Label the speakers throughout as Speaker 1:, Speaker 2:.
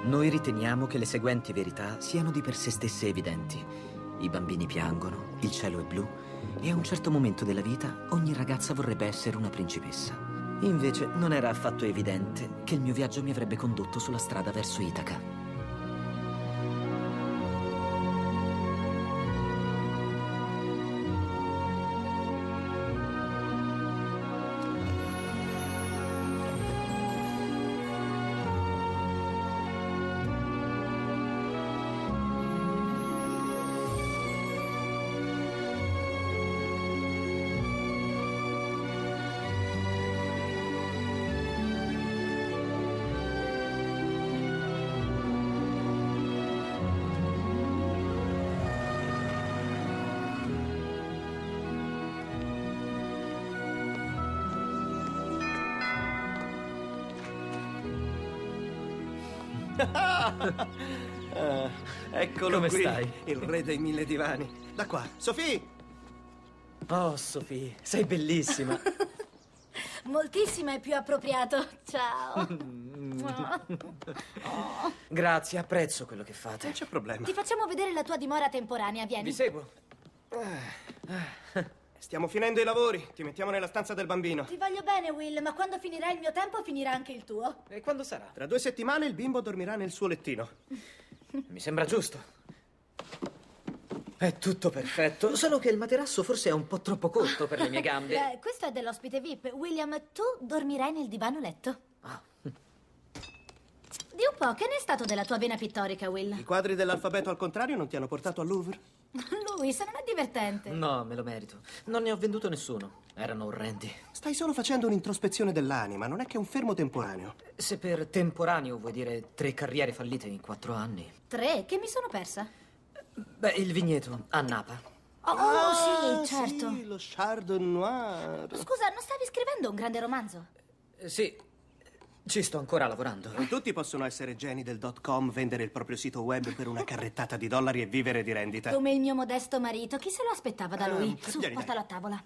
Speaker 1: Noi riteniamo che le seguenti verità siano di per sé stesse evidenti. I bambini piangono, il cielo è blu e a un certo momento della vita ogni ragazza vorrebbe essere una principessa. Invece non era affatto evidente che il mio viaggio mi avrebbe condotto sulla strada verso Itaca.
Speaker 2: Eccolo
Speaker 1: Come
Speaker 2: qui,
Speaker 1: stai?
Speaker 2: il re dei 1000 divani. Da qua, Sophie!
Speaker 1: Oh, Sophie, sei bellissima.
Speaker 3: Moltissimo è più appropriato. Ciao.
Speaker 1: Grazie, apprezzo quello che fate.
Speaker 2: Non c'è problema.
Speaker 3: Ti facciamo vedere la tua dimora temporanea, vieni.
Speaker 1: Vi seguo.
Speaker 2: Stiamo finendo i lavori, ti mettiamo nella stanza del bambino.
Speaker 3: Ti voglio bene, Will, ma quando finirà il mio tempo finirà anche il tuo.
Speaker 1: E quando sarà?
Speaker 2: Tra 2 settimane il bimbo dormirà nel suo lettino.
Speaker 1: Mi sembra giusto. È tutto perfetto, solo che il materasso forse è un po' troppo corto per le mie gambe.
Speaker 3: Questo è dell'ospite VIP. William, tu dormirai nel divano letto. Di un po', che ne è stato della tua vena pittorica, Will?
Speaker 2: I quadri dell'alfabeto al contrario non ti hanno portato al Louvre?
Speaker 3: Lui, se non è divertente.
Speaker 1: No, me lo merito. Non ne ho venduto nessuno. Erano orrendi.
Speaker 2: Stai solo facendo un'introspezione dell'anima, non è che un fermo temporaneo.
Speaker 1: Se per temporaneo vuoi dire 3 carriere fallite in 4 anni.
Speaker 3: 3? Che mi sono persa?
Speaker 1: Beh, il vigneto a Napa.
Speaker 3: Sì, certo.
Speaker 2: Sì, lo Chardonnay Noir.
Speaker 3: Scusa, non stavi scrivendo un grande romanzo?
Speaker 1: Sì, ci sto ancora lavorando.
Speaker 2: Non tutti possono essere geni del .com, vendere il proprio sito web per una carrettata di dollari e vivere di rendita.
Speaker 3: Come il mio modesto marito, chi se lo aspettava da lui? Su,
Speaker 2: vieni,
Speaker 3: portalo a tavola.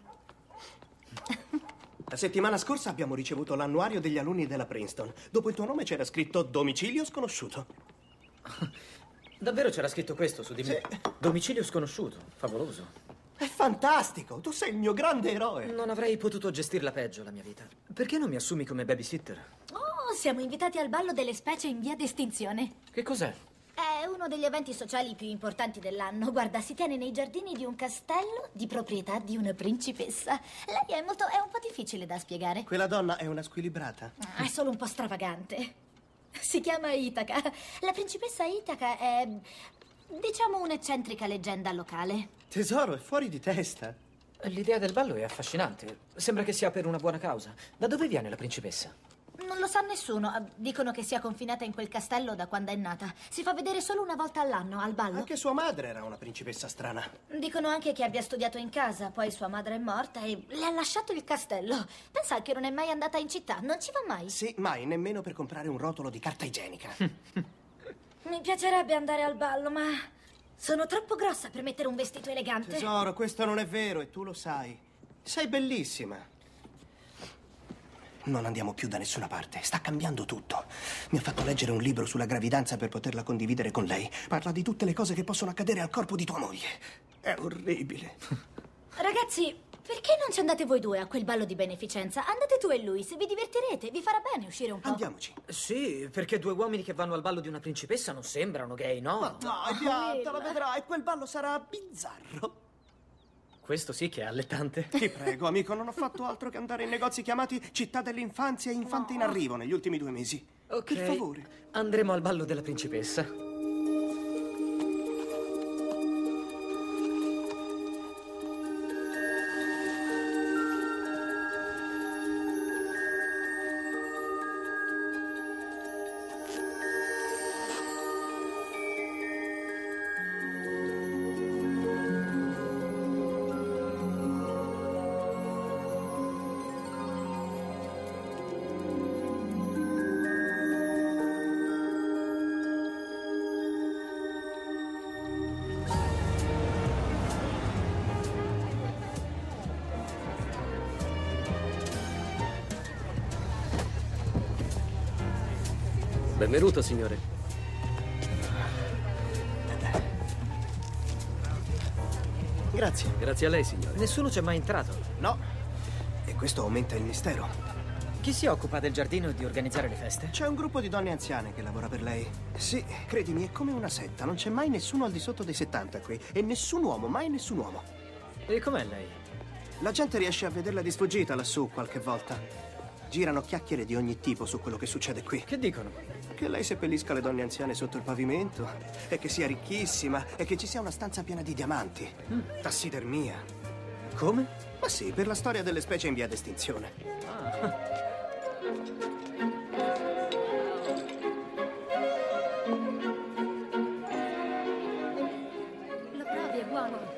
Speaker 2: La settimana scorsa abbiamo ricevuto l'annuario degli alunni della Princeton. Dopo il tuo nome c'era scritto domicilio sconosciuto.
Speaker 1: Davvero c'era scritto questo su di me?
Speaker 2: Sì.
Speaker 1: Domicilio sconosciuto. Favoloso.
Speaker 2: È fantastico, tu sei il mio grande eroe.
Speaker 1: Non avrei potuto gestirla peggio la mia vita. Perché non mi assumi come babysitter?
Speaker 3: Oh, siamo invitati al ballo delle specie in via d'estinzione.
Speaker 1: Che cos'è?
Speaker 3: È uno degli eventi sociali più importanti dell'anno. Guarda, si tiene nei giardini di un castello di proprietà di una principessa. Lei è un po' difficile da spiegare.
Speaker 2: Quella donna è una squilibrata.
Speaker 3: È solo un po' stravagante. Si chiama Itaca. La principessa Itaca è, diciamo, un'eccentrica leggenda locale.
Speaker 2: Tesoro, è fuori di testa.
Speaker 1: L'idea del ballo è affascinante. Sembra che sia per una buona causa. Da dove viene la principessa?
Speaker 3: Non lo sa nessuno. Dicono che sia confinata in quel castello da quando è nata. Si fa vedere solo una volta all'anno, al ballo.
Speaker 2: Anche sua madre era una principessa strana.
Speaker 3: Dicono anche che abbia studiato in casa, poi sua madre è morta e le ha lasciato il castello. Pensa che non è mai andata in città, non ci va mai.
Speaker 2: Sì, mai, nemmeno per comprare un rotolo di carta igienica.
Speaker 3: Mi piacerebbe andare al ballo, ma sono troppo grossa per mettere un vestito elegante.
Speaker 2: Tesoro, questo non è vero e tu lo sai. Sei bellissima. Non andiamo più da nessuna parte. Sta cambiando tutto. Mi ha fatto leggere un libro sulla gravidanza per poterla condividere con lei. Parla di tutte le cose che possono accadere al corpo di tua moglie. È orribile.
Speaker 3: Ragazzi, perché non ci andate voi due a quel ballo di beneficenza? Andate tu e lui, se vi divertirete, vi farà bene uscire un po'.
Speaker 2: Andiamoci.
Speaker 1: Sì, perché 2 uomini che vanno al ballo di una principessa non sembrano gay, no?
Speaker 2: Ma dai, pianta, la vedrai. Quel ballo sarà bizzarro.
Speaker 1: Questo sì che è allettante.
Speaker 2: Ti prego, amico, non ho fatto altro che andare in negozi chiamati Città dell'Infanzia e Infante in Arrivo negli ultimi 2 mesi.
Speaker 1: Ok.
Speaker 2: Per favore.
Speaker 1: Andremo al ballo della principessa.
Speaker 4: Benvenuto, signore.
Speaker 2: Grazie.
Speaker 4: Grazie a lei, signore.
Speaker 1: Nessuno c'è mai entrato.
Speaker 2: No. E questo aumenta il mistero.
Speaker 1: Chi si occupa del giardino e di organizzare le feste?
Speaker 2: C'è un gruppo di donne anziane che lavora per lei. Sì, credimi, è come una setta. Non c'è mai nessuno al di sotto dei 70 qui. E nessun uomo, mai nessun uomo.
Speaker 1: E com'è lei?
Speaker 2: La gente riesce a vederla di sfuggita lassù qualche volta. Girano chiacchiere di ogni tipo su quello che succede qui.
Speaker 1: Che dicono?
Speaker 2: Che lei seppellisca le donne anziane sotto il pavimento, e che sia ricchissima, e che ci sia una stanza piena di diamanti. Tassidermia.
Speaker 1: Come?
Speaker 2: Ma sì, per la storia delle specie in via d'estinzione.
Speaker 3: Lo provi, è buono.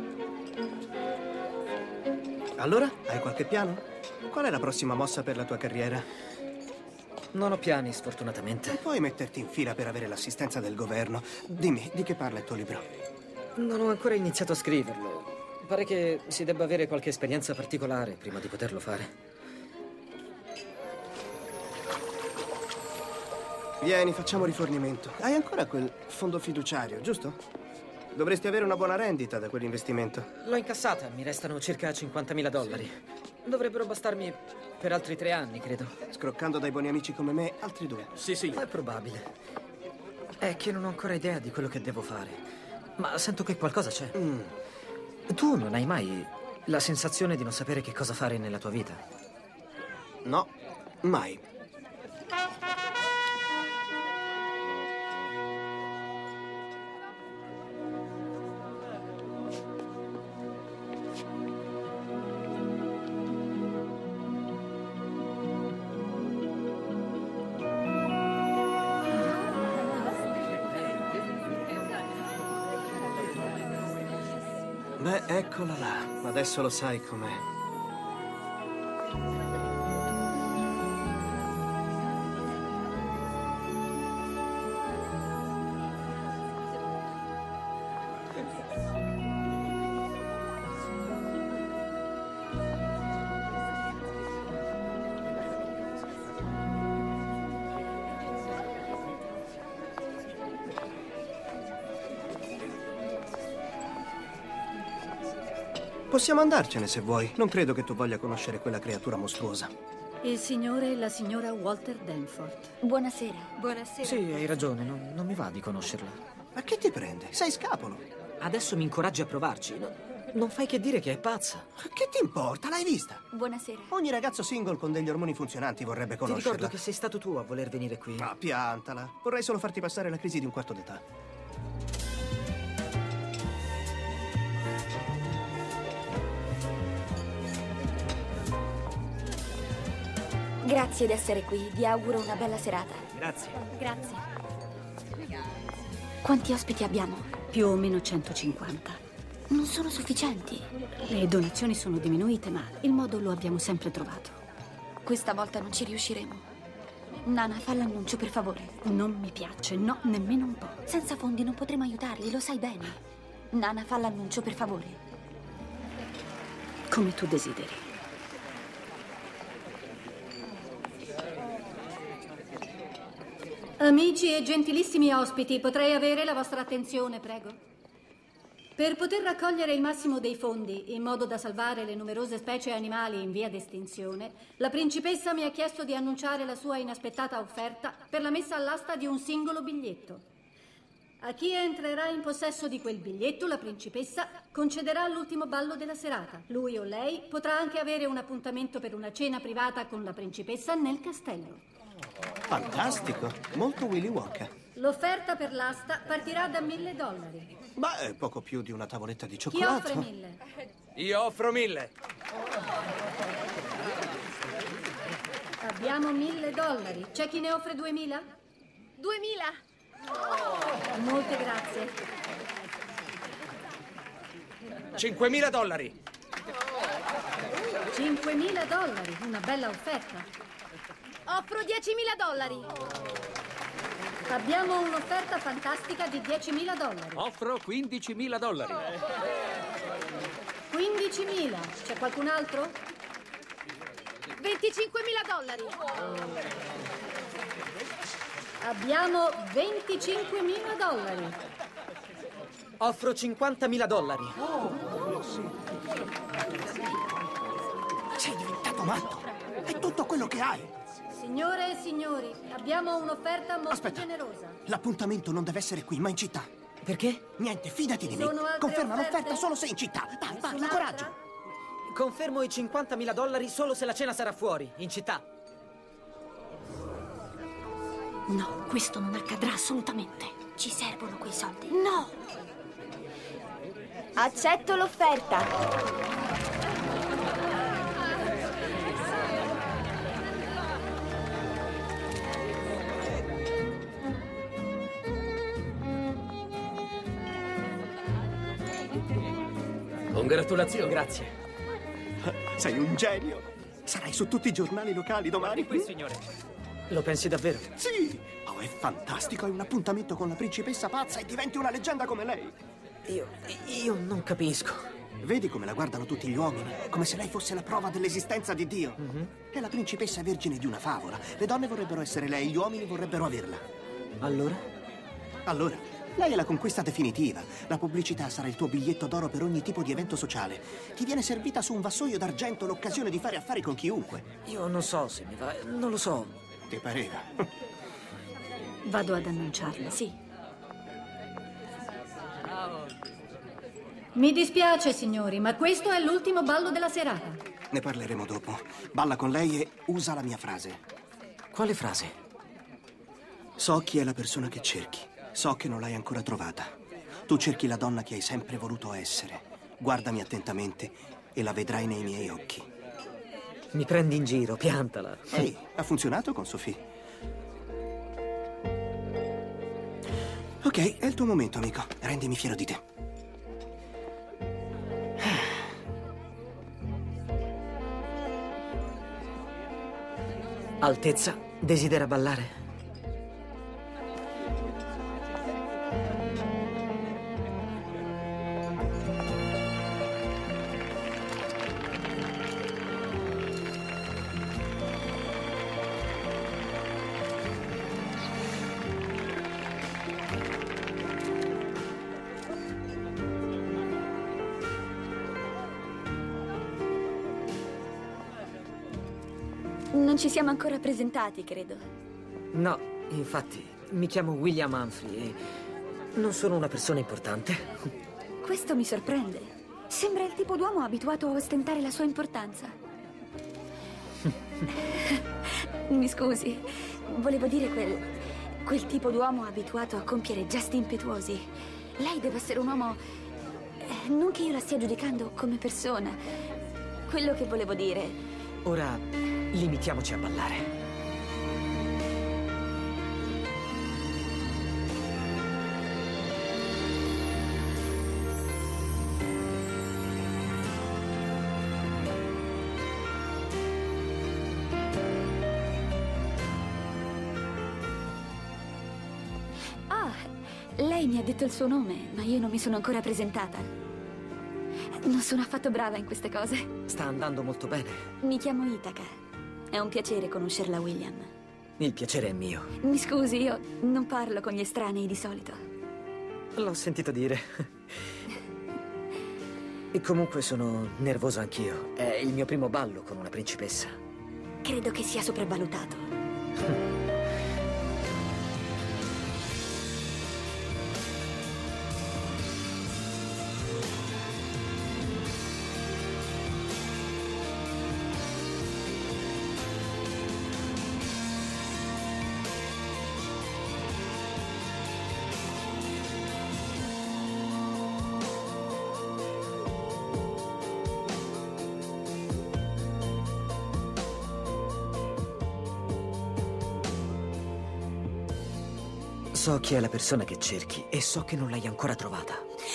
Speaker 2: Allora, hai qualche piano? Qual è la prossima mossa per la tua carriera?
Speaker 1: Non ho piani, sfortunatamente.
Speaker 2: Non puoi metterti in fila per avere l'assistenza del governo. Dimmi, di che parla il tuo libro?
Speaker 1: Non ho ancora iniziato a scriverlo. Pare che si debba avere qualche esperienza particolare prima di poterlo fare.
Speaker 2: Vieni, facciamo rifornimento. Hai ancora quel fondo fiduciario, giusto? Dovresti avere una buona rendita da quell'investimento.
Speaker 1: L'ho incassata, mi restano circa $50.000. Dovrebbero bastarmi per altri 3 anni, credo.
Speaker 2: Scroccando dai buoni amici come me, altri 2.
Speaker 4: Sì, sì.
Speaker 1: È probabile. È che non ho ancora idea di quello che devo fare. Ma sento che qualcosa c'è. Tu non hai mai la sensazione di non sapere che cosa fare nella tua vita?
Speaker 2: No, mai. Beh, eccola là. Adesso lo sai com'è. Possiamo andarcene se vuoi. Non credo che tu voglia conoscere quella creatura mostruosa.
Speaker 5: Il signore e la signora Walter Danforth.
Speaker 3: Buonasera.
Speaker 5: Buonasera.
Speaker 1: Sì, hai ragione, non mi va di conoscerla.
Speaker 2: Ma che ti prende? Sei scapolo.
Speaker 1: Adesso mi incoraggi a provarci. Non fai che dire che è pazza.
Speaker 2: Ma che ti importa? L'hai vista?
Speaker 3: Buonasera.
Speaker 2: Ogni ragazzo single con degli ormoni funzionanti vorrebbe
Speaker 1: Ti
Speaker 2: conoscerla.
Speaker 1: ricordo che sei stato tu a voler venire qui.
Speaker 2: Ma piantala. Vorrei solo farti passare la crisi di un quarto d'età.
Speaker 3: Grazie di essere qui. Vi auguro una bella serata.
Speaker 1: Grazie.
Speaker 3: Grazie. Quanti ospiti abbiamo?
Speaker 5: Più o meno 150.
Speaker 3: Non sono sufficienti.
Speaker 5: Le donazioni sono diminuite, ma il modo lo abbiamo sempre trovato.
Speaker 3: Questa volta non ci riusciremo. Nana, fa l'annuncio, per favore.
Speaker 5: Non mi piace, no, nemmeno un po'.
Speaker 3: Senza fondi non potremo aiutarli, lo sai bene. Nana, fa l'annuncio, per favore.
Speaker 5: Come tu desideri. Amici e gentilissimi ospiti, potrei avere la vostra attenzione, prego? Per poter raccogliere il massimo dei fondi, in modo da salvare le numerose specie animali in via d'estinzione, la principessa mi ha chiesto di annunciare la sua inaspettata offerta per la messa all'asta di un singolo biglietto. A chi entrerà in possesso di quel biglietto, la principessa concederà l'ultimo ballo della serata. Lui o lei potrà anche avere un appuntamento per una cena privata con la principessa nel castello.
Speaker 2: Fantastico. Molto Willy Wonka.
Speaker 5: L'offerta per l'asta partirà da $1.000.
Speaker 2: Beh, è poco più di una tavoletta di
Speaker 5: Chi
Speaker 2: cioccolato.
Speaker 5: offre 1.000?
Speaker 4: Io offro 1.000.
Speaker 5: Abbiamo $1.000. C'è chi ne offre 2.000?
Speaker 3: 2.000.
Speaker 5: Molte grazie.
Speaker 4: $5.000.
Speaker 5: $5.000. Una bella offerta.
Speaker 3: Offro $10.000.
Speaker 5: Abbiamo un'offerta fantastica di $10.000.
Speaker 4: Offro $15.000.
Speaker 5: 15.000. C'è qualcun altro?
Speaker 3: $25.000.
Speaker 5: Abbiamo $25.000.
Speaker 1: Offro $50.000.
Speaker 2: Sei diventato matto. È tutto quello che hai.
Speaker 5: Signore e signori, abbiamo un'offerta molto
Speaker 2: Aspetta.
Speaker 5: generosa.
Speaker 2: L'appuntamento non deve essere qui, ma in città.
Speaker 1: Perché?
Speaker 2: Niente, fidati di me.
Speaker 5: Sono altre
Speaker 2: Conferma
Speaker 5: offerte?
Speaker 2: l'offerta solo se in città. Dai, parla,
Speaker 5: Nessun'altra?
Speaker 2: coraggio.
Speaker 1: Confermo i $50.000 solo se la cena sarà fuori, in città.
Speaker 6: No, questo non accadrà assolutamente. Ci servono quei soldi.
Speaker 3: No! Accetto l'offerta.
Speaker 4: Congratulazioni.
Speaker 1: Grazie.
Speaker 2: Sei un genio. Sarai su tutti i giornali locali domani.
Speaker 1: Qui, signore. Lo pensi davvero?
Speaker 2: Sì. Oh, è fantastico. Hai un appuntamento con la principessa pazza e diventi una leggenda come lei.
Speaker 1: Io non capisco.
Speaker 2: Vedi come la guardano tutti gli uomini? Come se lei fosse la prova dell'esistenza di Dio. È la principessa vergine di una favola. Le donne vorrebbero essere lei, gli uomini vorrebbero averla.
Speaker 1: Allora?
Speaker 2: Allora, lei è la conquista definitiva. La pubblicità sarà il tuo biglietto d'oro per ogni tipo di evento sociale. Ti viene servita su un vassoio d'argento l'occasione di fare affari con chiunque.
Speaker 1: Io non so se mi va. Non lo so.
Speaker 2: Ti pareva?
Speaker 6: Vado ad annunciarlo.
Speaker 3: Sì.
Speaker 5: Mi dispiace, signori, ma questo è l'ultimo ballo della serata.
Speaker 2: Ne parleremo dopo. Balla con lei e usa la mia frase.
Speaker 1: Quale frase?
Speaker 2: So chi è la persona che cerchi. So che non l'hai ancora trovata. Tu cerchi la donna che hai sempre voluto essere. Guardami attentamente e la vedrai nei miei occhi.
Speaker 1: Mi prendi in giro, piantala.
Speaker 2: Ehi, ha funzionato con Sophie? Ok, è il tuo momento, amico. Rendimi fiero di te.
Speaker 1: Altezza, desidera ballare?
Speaker 6: Non ci siamo ancora presentati, credo.
Speaker 1: No, infatti, mi chiamo William Humphrey e non sono una persona importante.
Speaker 6: Questo mi sorprende. Sembra il tipo d'uomo abituato a ostentare la sua importanza. Mi scusi, volevo dire quel tipo d'uomo abituato a compiere gesti impetuosi. Lei deve essere un uomo... Non che io la stia giudicando come persona. Quello che volevo dire...
Speaker 1: Ora limitiamoci a ballare.
Speaker 6: Ah, lei mi ha detto il suo nome, ma io non mi sono ancora presentata. Non sono affatto brava in queste cose.
Speaker 1: Sta andando molto bene.
Speaker 6: Mi chiamo Itaca. È un piacere conoscerla, William.
Speaker 1: Il piacere è mio.
Speaker 6: Mi scusi, io non parlo con gli estranei di solito.
Speaker 1: L'ho sentito dire. E comunque sono nervoso anch'io. È il mio primo ballo con una principessa.
Speaker 6: Credo che sia sopravvalutato.
Speaker 1: So chi è la persona che cerchi e so che non l'hai ancora trovata.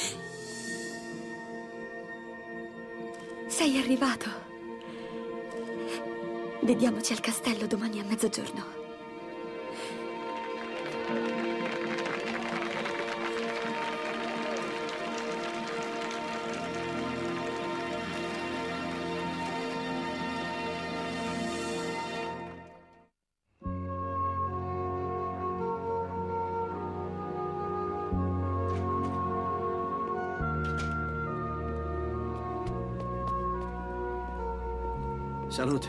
Speaker 6: Sei arrivato. Vediamoci al castello domani a mezzogiorno.
Speaker 2: Salute.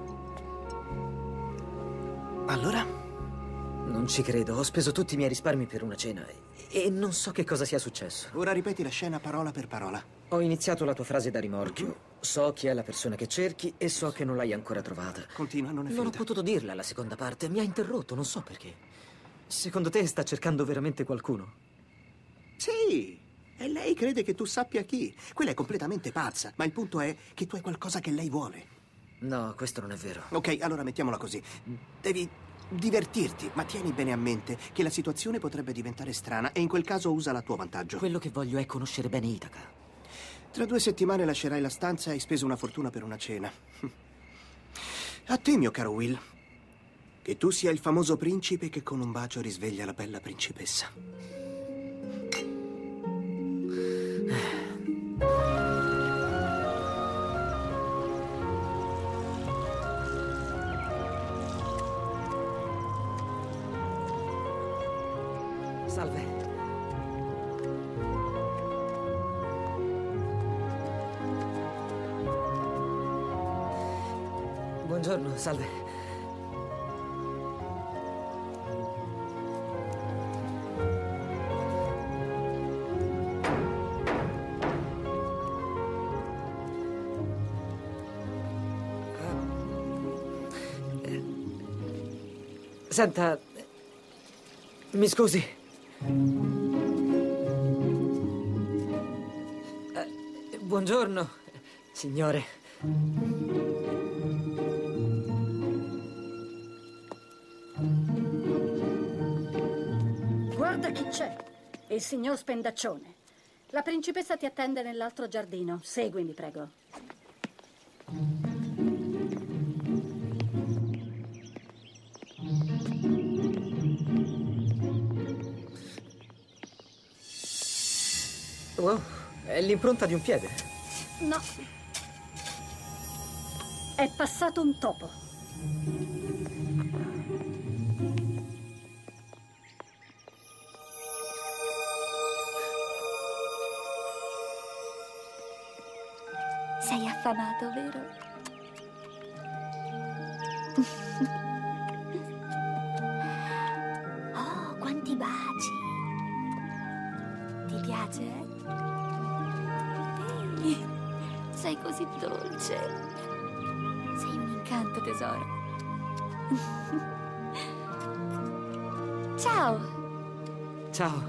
Speaker 2: Allora?
Speaker 1: Non ci credo, ho speso tutti i miei risparmi per una cena e non so che cosa sia successo.
Speaker 2: Ora ripeti la scena parola per parola.
Speaker 1: Ho iniziato la tua frase da rimorchio. So chi è la persona che cerchi e so che non l'hai ancora trovata.
Speaker 2: Continua, non è
Speaker 1: Non ho
Speaker 2: finita.
Speaker 1: potuto dirla la seconda parte, mi ha interrotto, non so perché. Secondo te sta cercando veramente qualcuno?
Speaker 2: Sì, e lei crede che tu sappia chi. Quella è completamente pazza, ma il punto è che tu hai qualcosa che lei vuole.
Speaker 1: No, questo non è vero.
Speaker 2: Ok, allora mettiamola così. Devi divertirti, ma tieni bene a mente che la situazione potrebbe diventare strana e in quel caso usala a tuo vantaggio.
Speaker 1: Quello che voglio è conoscere bene Itaca.
Speaker 2: Tra 2 settimane lascerai la stanza e hai speso una fortuna per una cena. A te, mio caro Will, che tu sia il famoso principe che con un bacio risveglia la bella principessa.
Speaker 1: Salve. Buongiorno, salve. Senta, mi scusi. Buongiorno, signore.
Speaker 5: Guarda chi c'è. Il signor Spendaccione. La principessa ti attende nell'altro giardino. Seguimi, prego.
Speaker 1: Wow, è l'impronta di un piede.
Speaker 5: No. È passato un topo.
Speaker 6: Sei affamato, vero? Oh, quanti baci! Ti piace? Ehi, sei così dolce. Sei un incanto, tesoro. Ciao!
Speaker 1: Ciao.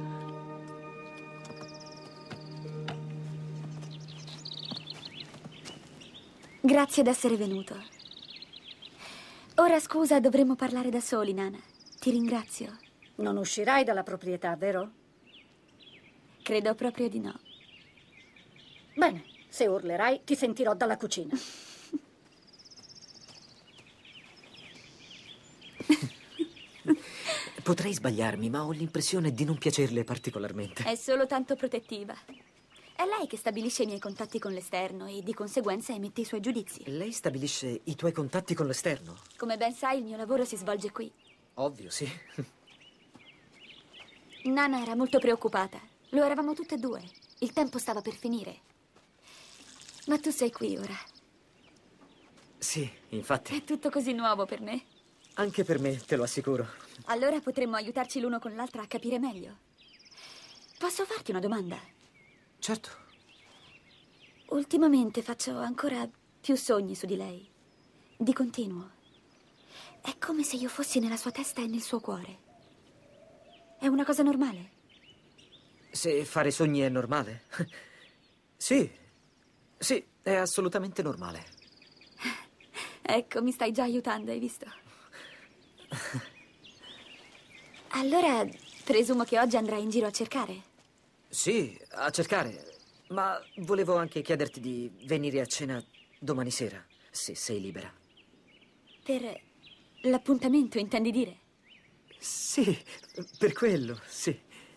Speaker 6: Grazie d'essere venuto. Ora scusa, dovremmo parlare da soli, Nana. Ti ringrazio.
Speaker 5: Non uscirai dalla proprietà, vero?
Speaker 6: Credo proprio di no.
Speaker 5: Bene, se urlerai ti sentirò dalla cucina.
Speaker 1: Potrei sbagliarmi, ma ho l'impressione di non piacerle particolarmente.
Speaker 6: È solo tanto protettiva. È lei che stabilisce i miei contatti con l'esterno e di conseguenza emette i suoi giudizi.
Speaker 1: Lei stabilisce i tuoi contatti con l'esterno?
Speaker 6: Come ben sai, il mio lavoro si svolge qui.
Speaker 1: Ovvio, sì.
Speaker 6: Nana era molto preoccupata. Lo eravamo tutte e due. Il tempo stava per finire. Ma tu sei qui ora.
Speaker 1: Sì, infatti.
Speaker 6: È tutto così nuovo per me.
Speaker 1: Anche per me, te lo assicuro.
Speaker 6: Allora potremmo aiutarci l'uno con l'altra a capire meglio. Posso farti una domanda?
Speaker 1: Certo.
Speaker 6: Ultimamente faccio ancora più sogni su di lei. Di continuo. È come se io fossi nella sua testa e nel suo cuore. È una cosa normale?
Speaker 1: Se fare sogni è normale? Sì. Sì, è assolutamente normale.
Speaker 6: Ecco, mi stai già aiutando, hai visto? Allora, presumo che oggi andrai in giro a cercare?
Speaker 1: Sì, a cercare. Ma volevo anche chiederti di venire a cena domani sera, se sei libera.
Speaker 6: Per l'appuntamento, intendi dire?
Speaker 1: Sì, per quello, sì.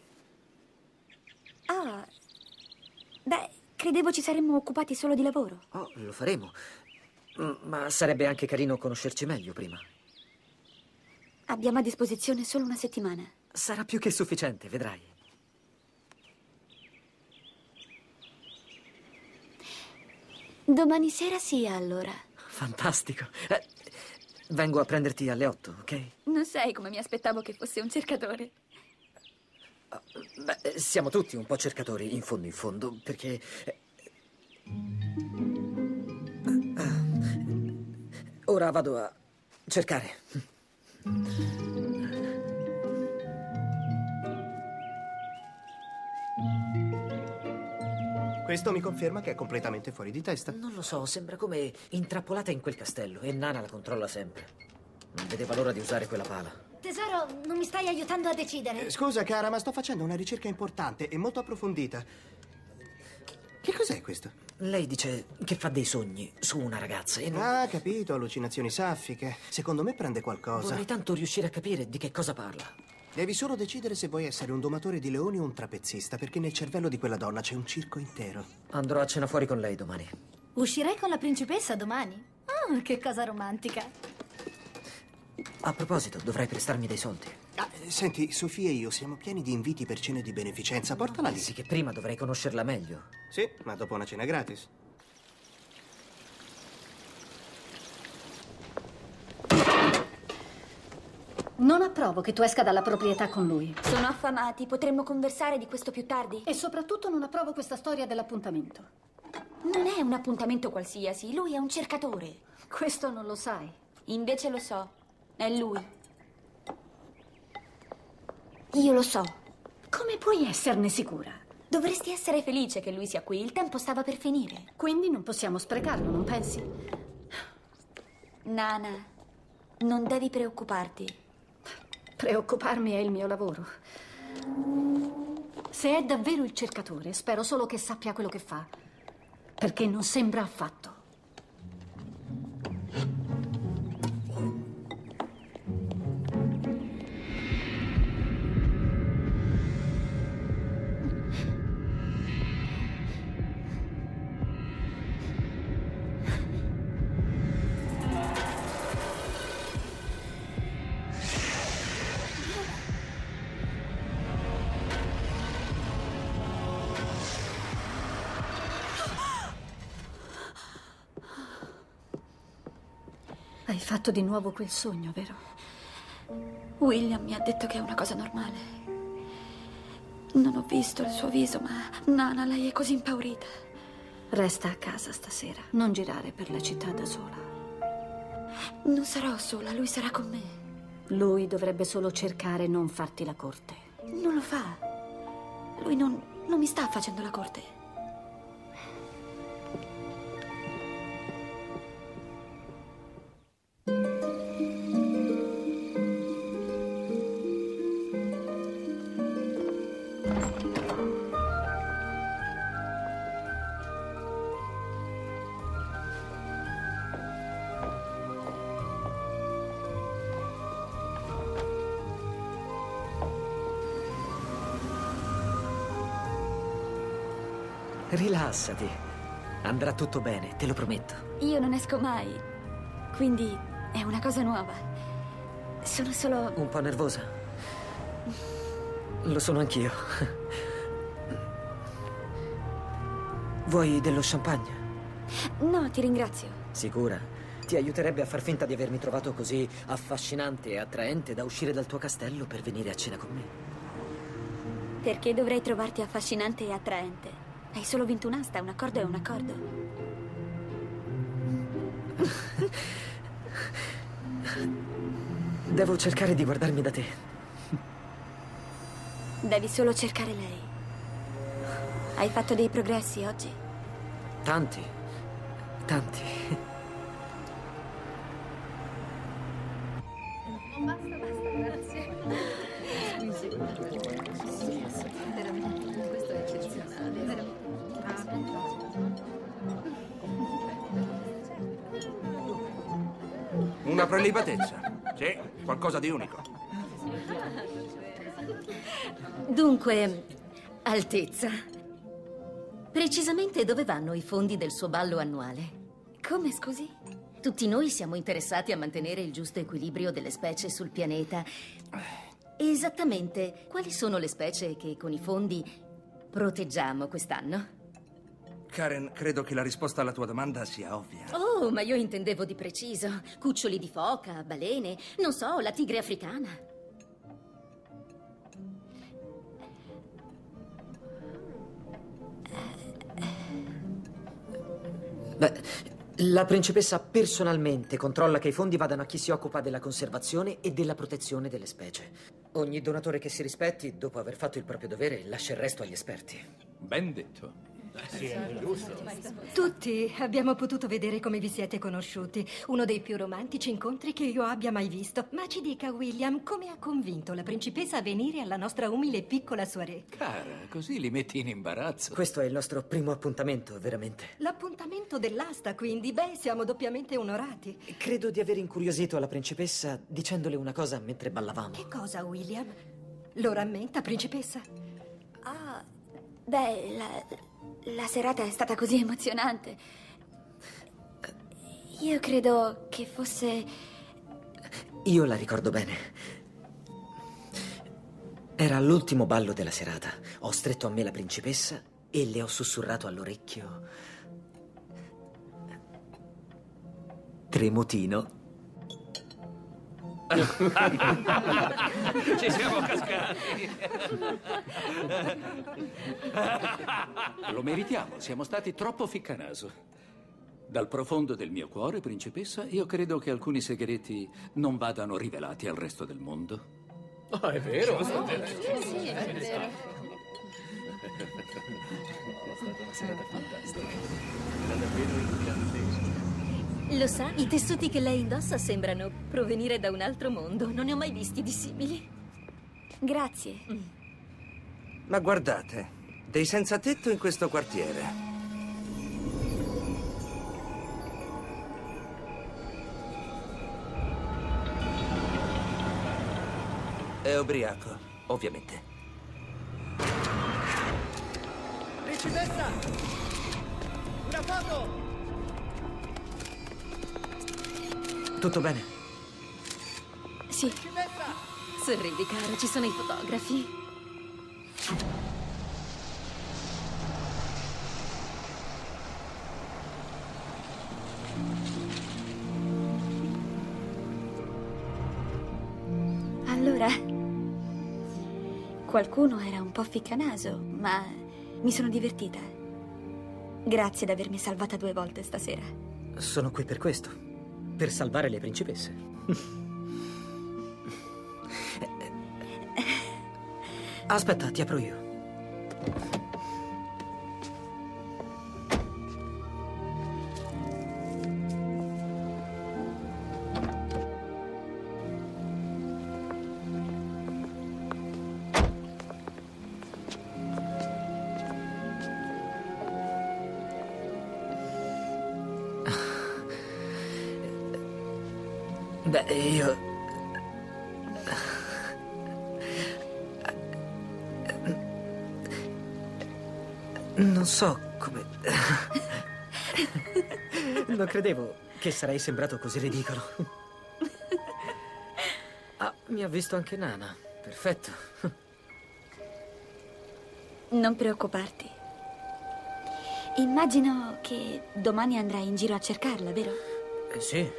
Speaker 6: Ah, beh, credevo ci saremmo occupati solo di lavoro.
Speaker 1: Oh, lo faremo. Ma sarebbe anche carino conoscerci meglio prima.
Speaker 6: Abbiamo a disposizione solo una settimana.
Speaker 1: Sarà più che sufficiente, vedrai.
Speaker 6: Domani sera sì, allora.
Speaker 1: Fantastico. Vengo a prenderti alle 8, ok?
Speaker 6: Non sei come mi aspettavo che fosse un cercatore.
Speaker 1: Beh, siamo tutti un po' cercatori, in fondo, perché... Ora vado a cercare.
Speaker 2: Questo mi conferma che è completamente fuori di testa.
Speaker 1: Non lo so, sembra come intrappolata in quel castello e Nana la controlla sempre. Non vedeva l'ora di usare quella pala.
Speaker 3: Tesoro, non mi stai aiutando a decidere.
Speaker 2: Scusa, cara, ma sto facendo una ricerca importante e molto approfondita. Che cos'è questo?
Speaker 1: Lei dice che fa dei sogni su una ragazza e non...
Speaker 2: Ah, capito, allucinazioni saffiche. Secondo me prende qualcosa.
Speaker 1: Vorrei tanto riuscire a capire di che cosa parla.
Speaker 2: Devi solo decidere se vuoi essere un domatore di leoni o un trapezzista, perché nel cervello di quella donna c'è un circo intero.
Speaker 1: Andrò a cena fuori con lei domani.
Speaker 3: Uscirai con la principessa domani? Oh, che cosa romantica.
Speaker 1: A proposito, dovrai prestarmi dei soldi.
Speaker 2: Ah, senti, Sofia e io siamo pieni di inviti per cene di beneficenza. Portala lì.
Speaker 1: Sì, che prima dovrei conoscerla meglio.
Speaker 2: Sì, ma dopo una cena gratis.
Speaker 5: Non approvo che tu esca dalla proprietà con lui.
Speaker 6: Sono affamati, potremmo conversare di questo più tardi?
Speaker 5: E soprattutto non approvo questa storia dell'appuntamento.
Speaker 6: Non è un appuntamento qualsiasi, lui è un cercatore.
Speaker 5: Questo non lo sai.
Speaker 6: Invece lo so, è lui. Io lo so.
Speaker 5: Come puoi esserne sicura?
Speaker 6: Dovresti essere felice che lui sia qui, il tempo stava per finire.
Speaker 5: Quindi non possiamo sprecarlo, non pensi?
Speaker 6: Nana, non devi preoccuparti.
Speaker 5: Preoccuparmi è il mio lavoro. Se è davvero il cercatore, spero solo che sappia quello che fa. Perché non sembra affatto. Hai fatto di nuovo quel sogno, vero?
Speaker 6: William mi ha detto che è una cosa normale. Non ho visto il suo viso, ma Nana, lei è così impaurita.
Speaker 5: Resta a casa stasera. Non girare per la città da sola.
Speaker 6: Non sarò sola, lui sarà con me.
Speaker 5: Lui dovrebbe solo cercare non farti la corte.
Speaker 6: Non lo fa. Lui non mi sta facendo la corte.
Speaker 1: Rilassati. Andrà tutto bene, te lo prometto.
Speaker 6: Io non esco mai, quindi è una cosa nuova. Sono solo...
Speaker 1: Un po' nervosa? Lo sono anch'io. Vuoi dello champagne?
Speaker 6: No, ti ringrazio.
Speaker 1: Sicura? Ti aiuterebbe a far finta di avermi trovato così affascinante e attraente da uscire dal tuo castello per venire a cena con me.
Speaker 6: Perché dovrei trovarti affascinante e attraente? Hai solo vinto un'asta, un accordo è un accordo.
Speaker 1: Devo cercare di guardarmi da te.
Speaker 6: Devi solo cercare lei. Hai fatto dei progressi oggi?
Speaker 1: Tanti. Tanti.
Speaker 4: Una prelibatezza. Sì, qualcosa di unico.
Speaker 7: Dunque, Altezza, precisamente dove vanno i fondi del suo ballo annuale?
Speaker 6: Come, scusi?
Speaker 7: Tutti noi siamo interessati a mantenere il giusto equilibrio delle specie sul pianeta. Esattamente, quali sono le specie che con i fondi proteggiamo quest'anno?
Speaker 4: Karen, credo che la risposta alla tua domanda sia ovvia.
Speaker 7: Oh, ma io intendevo di preciso. Cuccioli di foca, balene, non so, la tigre africana.
Speaker 1: Beh, la principessa personalmente controlla che i fondi vadano a chi si occupa della conservazione e della protezione delle specie. Ogni donatore che si rispetti, dopo aver fatto il proprio dovere, lascia il resto agli esperti.
Speaker 8: Ben detto.
Speaker 9: Tutti abbiamo potuto vedere come vi siete conosciuti. Uno dei più romantici incontri che io abbia mai visto. Ma ci dica, William, come ha convinto la principessa a venire alla nostra umile piccola soirée?
Speaker 8: Cara, così li metti in imbarazzo.
Speaker 1: Questo è il nostro primo appuntamento, veramente.
Speaker 9: L'appuntamento dell'asta, quindi. Beh, siamo doppiamente onorati.
Speaker 1: Credo di aver incuriosito la principessa dicendole una cosa mentre ballavamo.
Speaker 9: Che cosa, William? Lo rammenta, principessa?
Speaker 6: Ah, beh, la serata è stata così emozionante. Io credo che fosse...
Speaker 1: Io la ricordo bene. Era l'ultimo ballo della serata. Ho stretto a me la principessa e le ho sussurrato all'orecchio: Tremotino.
Speaker 8: Ci siamo cascati. Lo meritiamo, siamo stati troppo ficcanaso. Dal profondo del mio cuore, principessa, io credo che alcuni segreti non vadano rivelati al resto del mondo.
Speaker 10: Oh, è vero?
Speaker 3: Sì, è vero.
Speaker 7: Lo sa, i tessuti che lei indossa sembrano provenire da un altro mondo. Non ne ho mai visti di simili.
Speaker 6: Grazie.
Speaker 4: Ma guardate, dei senza tetto in questo quartiere. È ubriaco, ovviamente.
Speaker 2: Principessa! Una foto!
Speaker 1: Tutto bene?
Speaker 7: Sì. Sorridi, caro, ci sono i fotografi.
Speaker 6: Allora, qualcuno era un po' ficcanaso, ma mi sono divertita. Grazie di avermi salvata 2 volte stasera.
Speaker 1: Sono qui per questo. Per salvare le principesse. Aspetta, ti apro io. Beh, io... non so come... Non credevo che sarei sembrato così ridicolo. Ah, mi ha visto anche Nana. Perfetto.
Speaker 6: Non preoccuparti. Immagino che domani andrai in giro a cercarla, vero?
Speaker 1: Sì.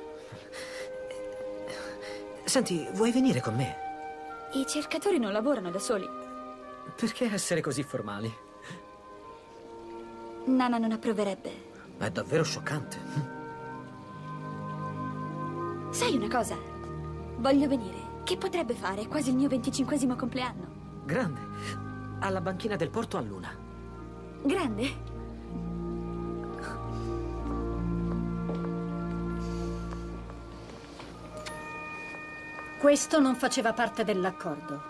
Speaker 1: Senti, vuoi venire con me?
Speaker 6: I cercatori non lavorano da soli.
Speaker 1: Perché essere così formali?
Speaker 6: Nana non approverebbe.
Speaker 1: È davvero scioccante.
Speaker 6: Sai una cosa? Voglio venire. Che potrebbe fare? È quasi il mio 25° compleanno.
Speaker 1: Grande. Alla banchina del porto a luna.
Speaker 6: Grande?
Speaker 5: Questo non faceva parte dell'accordo.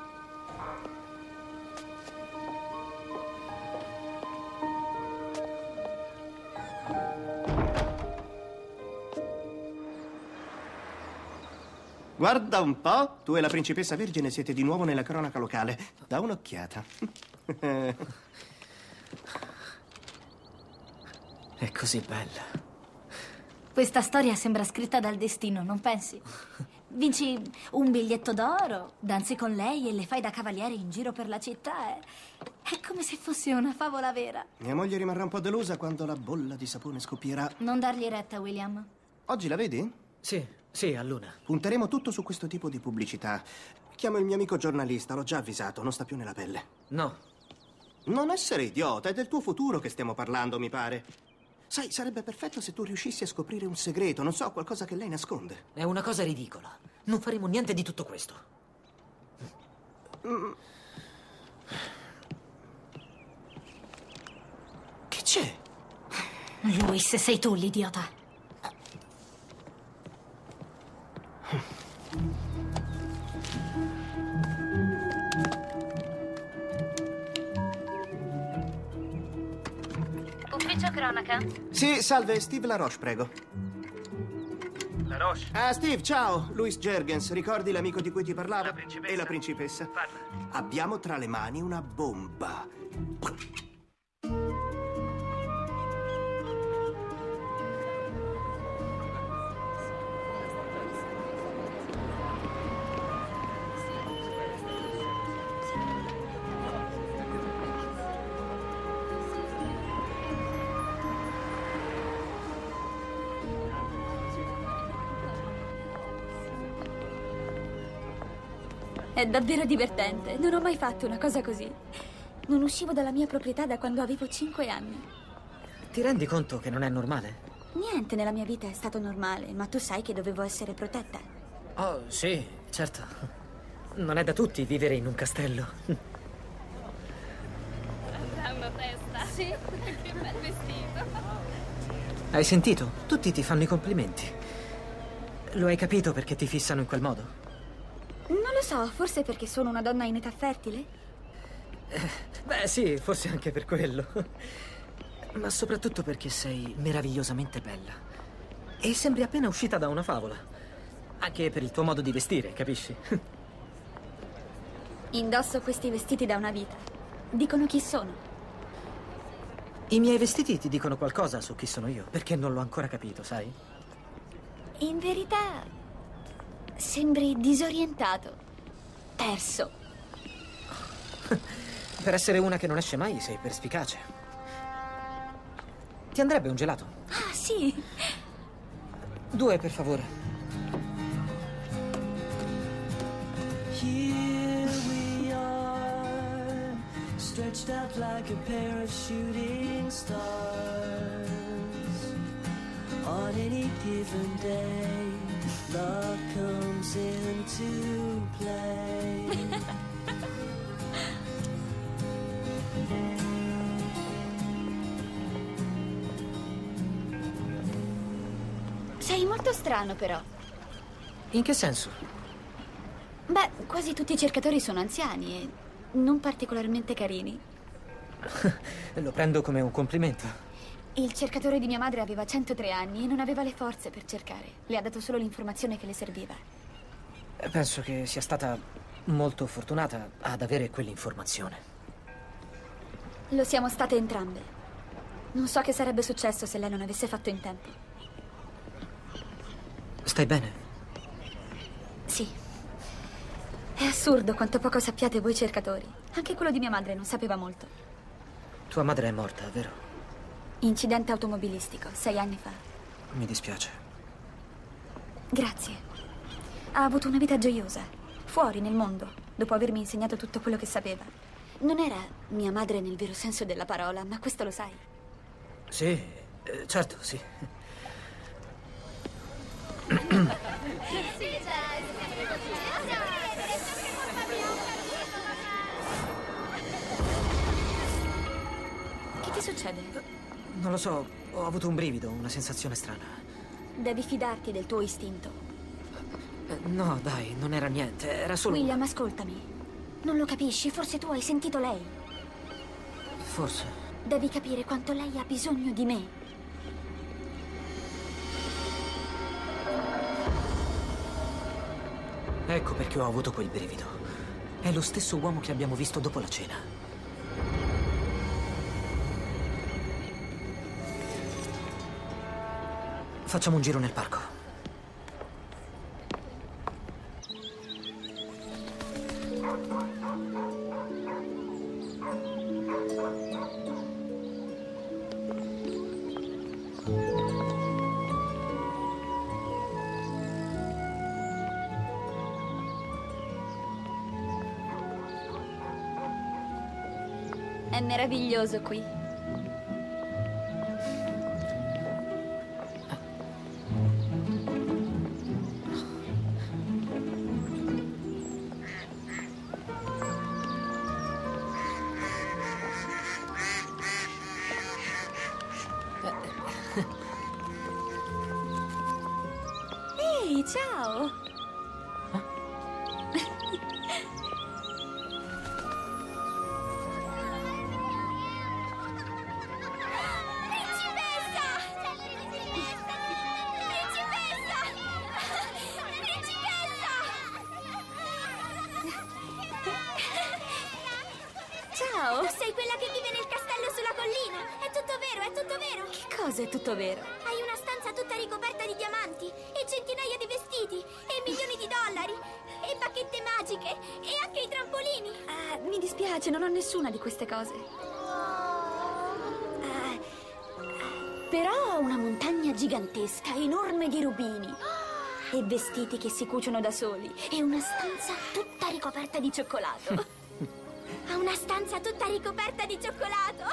Speaker 2: Guarda un po', tu e la principessa Vergine siete di nuovo nella cronaca locale. Da un'occhiata.
Speaker 1: È così bella.
Speaker 3: Questa storia sembra scritta dal destino, non pensi? Vinci un biglietto d'oro, danzi con lei e le fai da cavaliere in giro per la città. È come se fosse una favola vera.
Speaker 2: Mia moglie rimarrà un po' delusa quando la bolla di sapone scoppierà.
Speaker 3: Non dargli retta, William.
Speaker 2: Oggi la vedi?
Speaker 1: Sì, a luna.
Speaker 2: Punteremo tutto su questo tipo di pubblicità. Chiamo il mio amico giornalista, l'ho già avvisato, non sta più nella pelle.
Speaker 1: No.
Speaker 2: Non essere idiota, è del tuo futuro che stiamo parlando, mi pare. Sai, sarebbe perfetto se tu riuscissi a scoprire un segreto, non so, qualcosa che lei nasconde.
Speaker 1: È una cosa ridicola. Non faremo niente di tutto questo.
Speaker 2: Che c'è?
Speaker 3: Louis, sei tu l'idiota. Ufficio cronaca?
Speaker 2: Sì, salve, Steve LaRoche, prego.
Speaker 4: LaRoche?
Speaker 2: Ah, Steve, ciao. Louis Jergens, ricordi l'amico di cui ti parlavo?
Speaker 4: La principessa?
Speaker 2: E la principessa?
Speaker 4: Parla.
Speaker 2: Abbiamo tra le mani una bomba.
Speaker 6: È davvero divertente. Non ho mai fatto una cosa così. Non uscivo dalla mia proprietà da quando avevo 5 anni.
Speaker 1: Ti rendi conto che non è normale?
Speaker 6: Niente nella mia vita è stato normale, ma tu sai che dovevo essere protetta.
Speaker 1: Oh, sì, certo. Non è da tutti vivere in un castello.
Speaker 7: Ha una testa. Sì, che bel vestito.
Speaker 1: Hai sentito? Tutti ti fanno i complimenti. Lo hai capito perché ti fissano in quel modo?
Speaker 6: Non lo so, forse perché sono una donna in età fertile?
Speaker 1: Beh, sì, forse anche per quello. Ma soprattutto perché sei meravigliosamente bella. E sembri appena uscita da una favola. Anche per il tuo modo di vestire, capisci?
Speaker 6: Indosso questi vestiti da una vita. Dicono chi sono.
Speaker 1: I miei vestiti ti dicono qualcosa su chi sono io, perché non l'ho ancora capito, sai?
Speaker 6: In verità, sembri disorientato. Perso.
Speaker 1: Per essere una che non esce mai, sei perspicace. Ti andrebbe un gelato?
Speaker 6: Ah, sì.
Speaker 1: 2, per favore.
Speaker 10: Here we are, stretched out like a pair of shooting stars. On any given day, love comes into play.
Speaker 6: Sei molto strano, però.
Speaker 1: In che senso?
Speaker 6: Beh, quasi tutti i cercatori sono anziani e non particolarmente carini.
Speaker 1: Lo prendo come un complimento.
Speaker 6: Il cercatore di mia madre aveva 103 anni e non aveva le forze per cercare. Le ha dato solo l'informazione che le serviva.
Speaker 1: Penso che sia stata molto fortunata ad avere quell'informazione.
Speaker 6: Lo siamo state entrambe. Non so che sarebbe successo se lei non avesse fatto in tempo.
Speaker 1: Stai bene?
Speaker 6: Sì. È assurdo quanto poco sappiate voi cercatori. Anche quello di mia madre non sapeva molto.
Speaker 1: Tua madre è morta, vero?
Speaker 6: Incidente automobilistico, 6 anni fa.
Speaker 1: Mi dispiace.
Speaker 6: Grazie. Ha avuto una vita gioiosa, fuori nel mondo, dopo avermi insegnato tutto quello che sapeva. Non era mia madre nel vero senso della parola, ma questo lo sai.
Speaker 1: Sì, certo, sì.
Speaker 6: Che ti succede?
Speaker 1: Non lo so, ho avuto un brivido, una sensazione strana.
Speaker 6: Devi fidarti del tuo istinto.
Speaker 1: No, dai, non era niente, era solo...
Speaker 6: William, ascoltami. Non lo capisci, forse tu hai sentito lei.
Speaker 1: Forse.
Speaker 6: Devi capire quanto lei ha bisogno di me.
Speaker 1: Ecco perché ho avuto quel brivido. È lo stesso uomo che abbiamo visto dopo la cena. Facciamo un giro nel parco.
Speaker 6: È meraviglioso qui. Ehi, ciao!
Speaker 11: Ciao, sei quella che vive nel castello sulla collina. È tutto vero, è tutto vero.
Speaker 6: Che cosa è tutto vero?
Speaker 11: Hai una stanza tutta ricoperta di diamanti e centinaia di vestiti e milioni di dollari e bacchette magiche e anche i trampolini.
Speaker 6: Mi dispiace, non ho nessuna di queste cose. Però ho una montagna gigantesca, enorme di rubini. E vestiti che si cuciono da soli. E una stanza tutta ricoperta di cioccolato.
Speaker 11: Ha una stanza tutta ricoperta di cioccolato.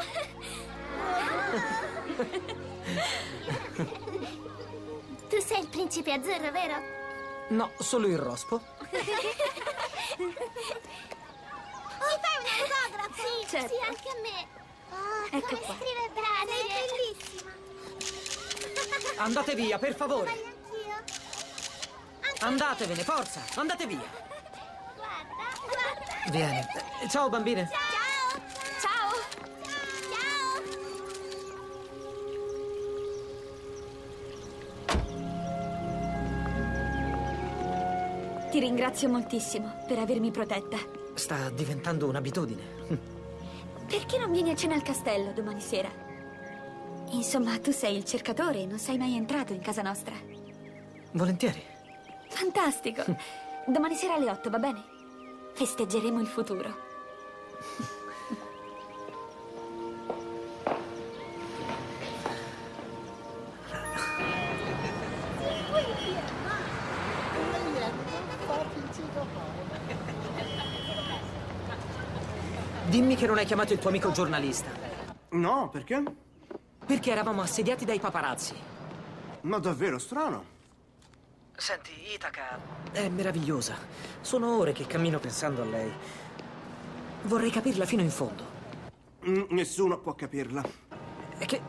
Speaker 11: Tu sei il principe azzurro, vero?
Speaker 1: No, solo il rospo.
Speaker 11: Mi fai un autografo? Sì,
Speaker 6: certo.
Speaker 11: Sì, anche a me. Oh,
Speaker 6: Ecco
Speaker 11: come
Speaker 6: qua.
Speaker 11: scrive bene. Sei bellissima.
Speaker 1: Andate via, per favore.
Speaker 11: Voglio anch'io.
Speaker 1: Andatevene, forza, andate via.
Speaker 11: Guarda.
Speaker 1: Vieni. Ciao, bambine.
Speaker 11: Ciao.
Speaker 6: Ciao! Ti ringrazio moltissimo per avermi protetta.
Speaker 1: Sta diventando un'abitudine.
Speaker 6: Perché non vieni a cena al castello domani sera? Insomma, tu sei il cercatore e non sei mai entrato in casa nostra.
Speaker 1: Volentieri.
Speaker 6: Fantastico! Domani sera alle 8, va bene? Festeggeremo il futuro.
Speaker 1: Dimmi che non hai chiamato il tuo amico giornalista.
Speaker 2: No, perché?
Speaker 1: Perché eravamo assediati dai paparazzi.
Speaker 2: Ma davvero strano.
Speaker 1: Senti, Ithaka è meravigliosa. Sono ore che cammino pensando a lei. Vorrei capirla fino in fondo.
Speaker 2: Nessuno può capirla.
Speaker 1: È che...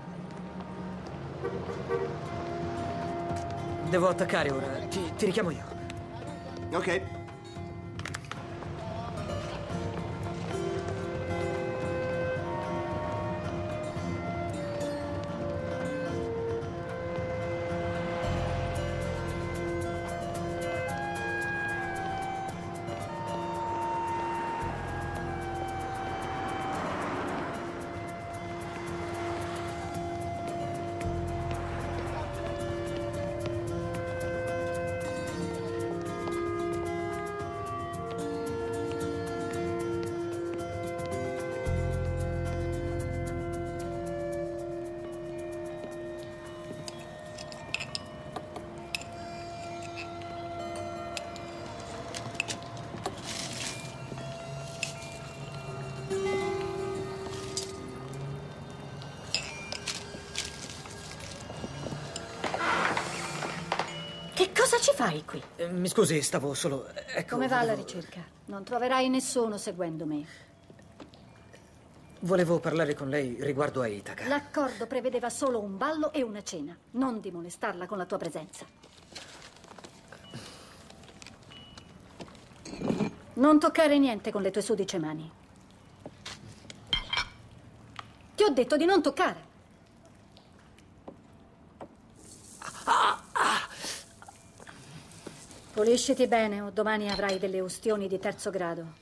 Speaker 1: Devo attaccare ora. Ti richiamo io.
Speaker 2: Ok.
Speaker 5: Che cosa ci fai qui?
Speaker 1: Mi scusi, stavo solo... Ecco,
Speaker 5: Come va la ricerca? Non troverai nessuno seguendo me.
Speaker 1: Volevo parlare con lei riguardo a Ithaka.
Speaker 5: L'accordo prevedeva solo un ballo e una cena. Non di molestarla con la tua presenza. Non toccare niente con le tue sudice mani. Ti ho detto di non toccare. Pulisciti bene o domani avrai delle ustioni di terzo grado.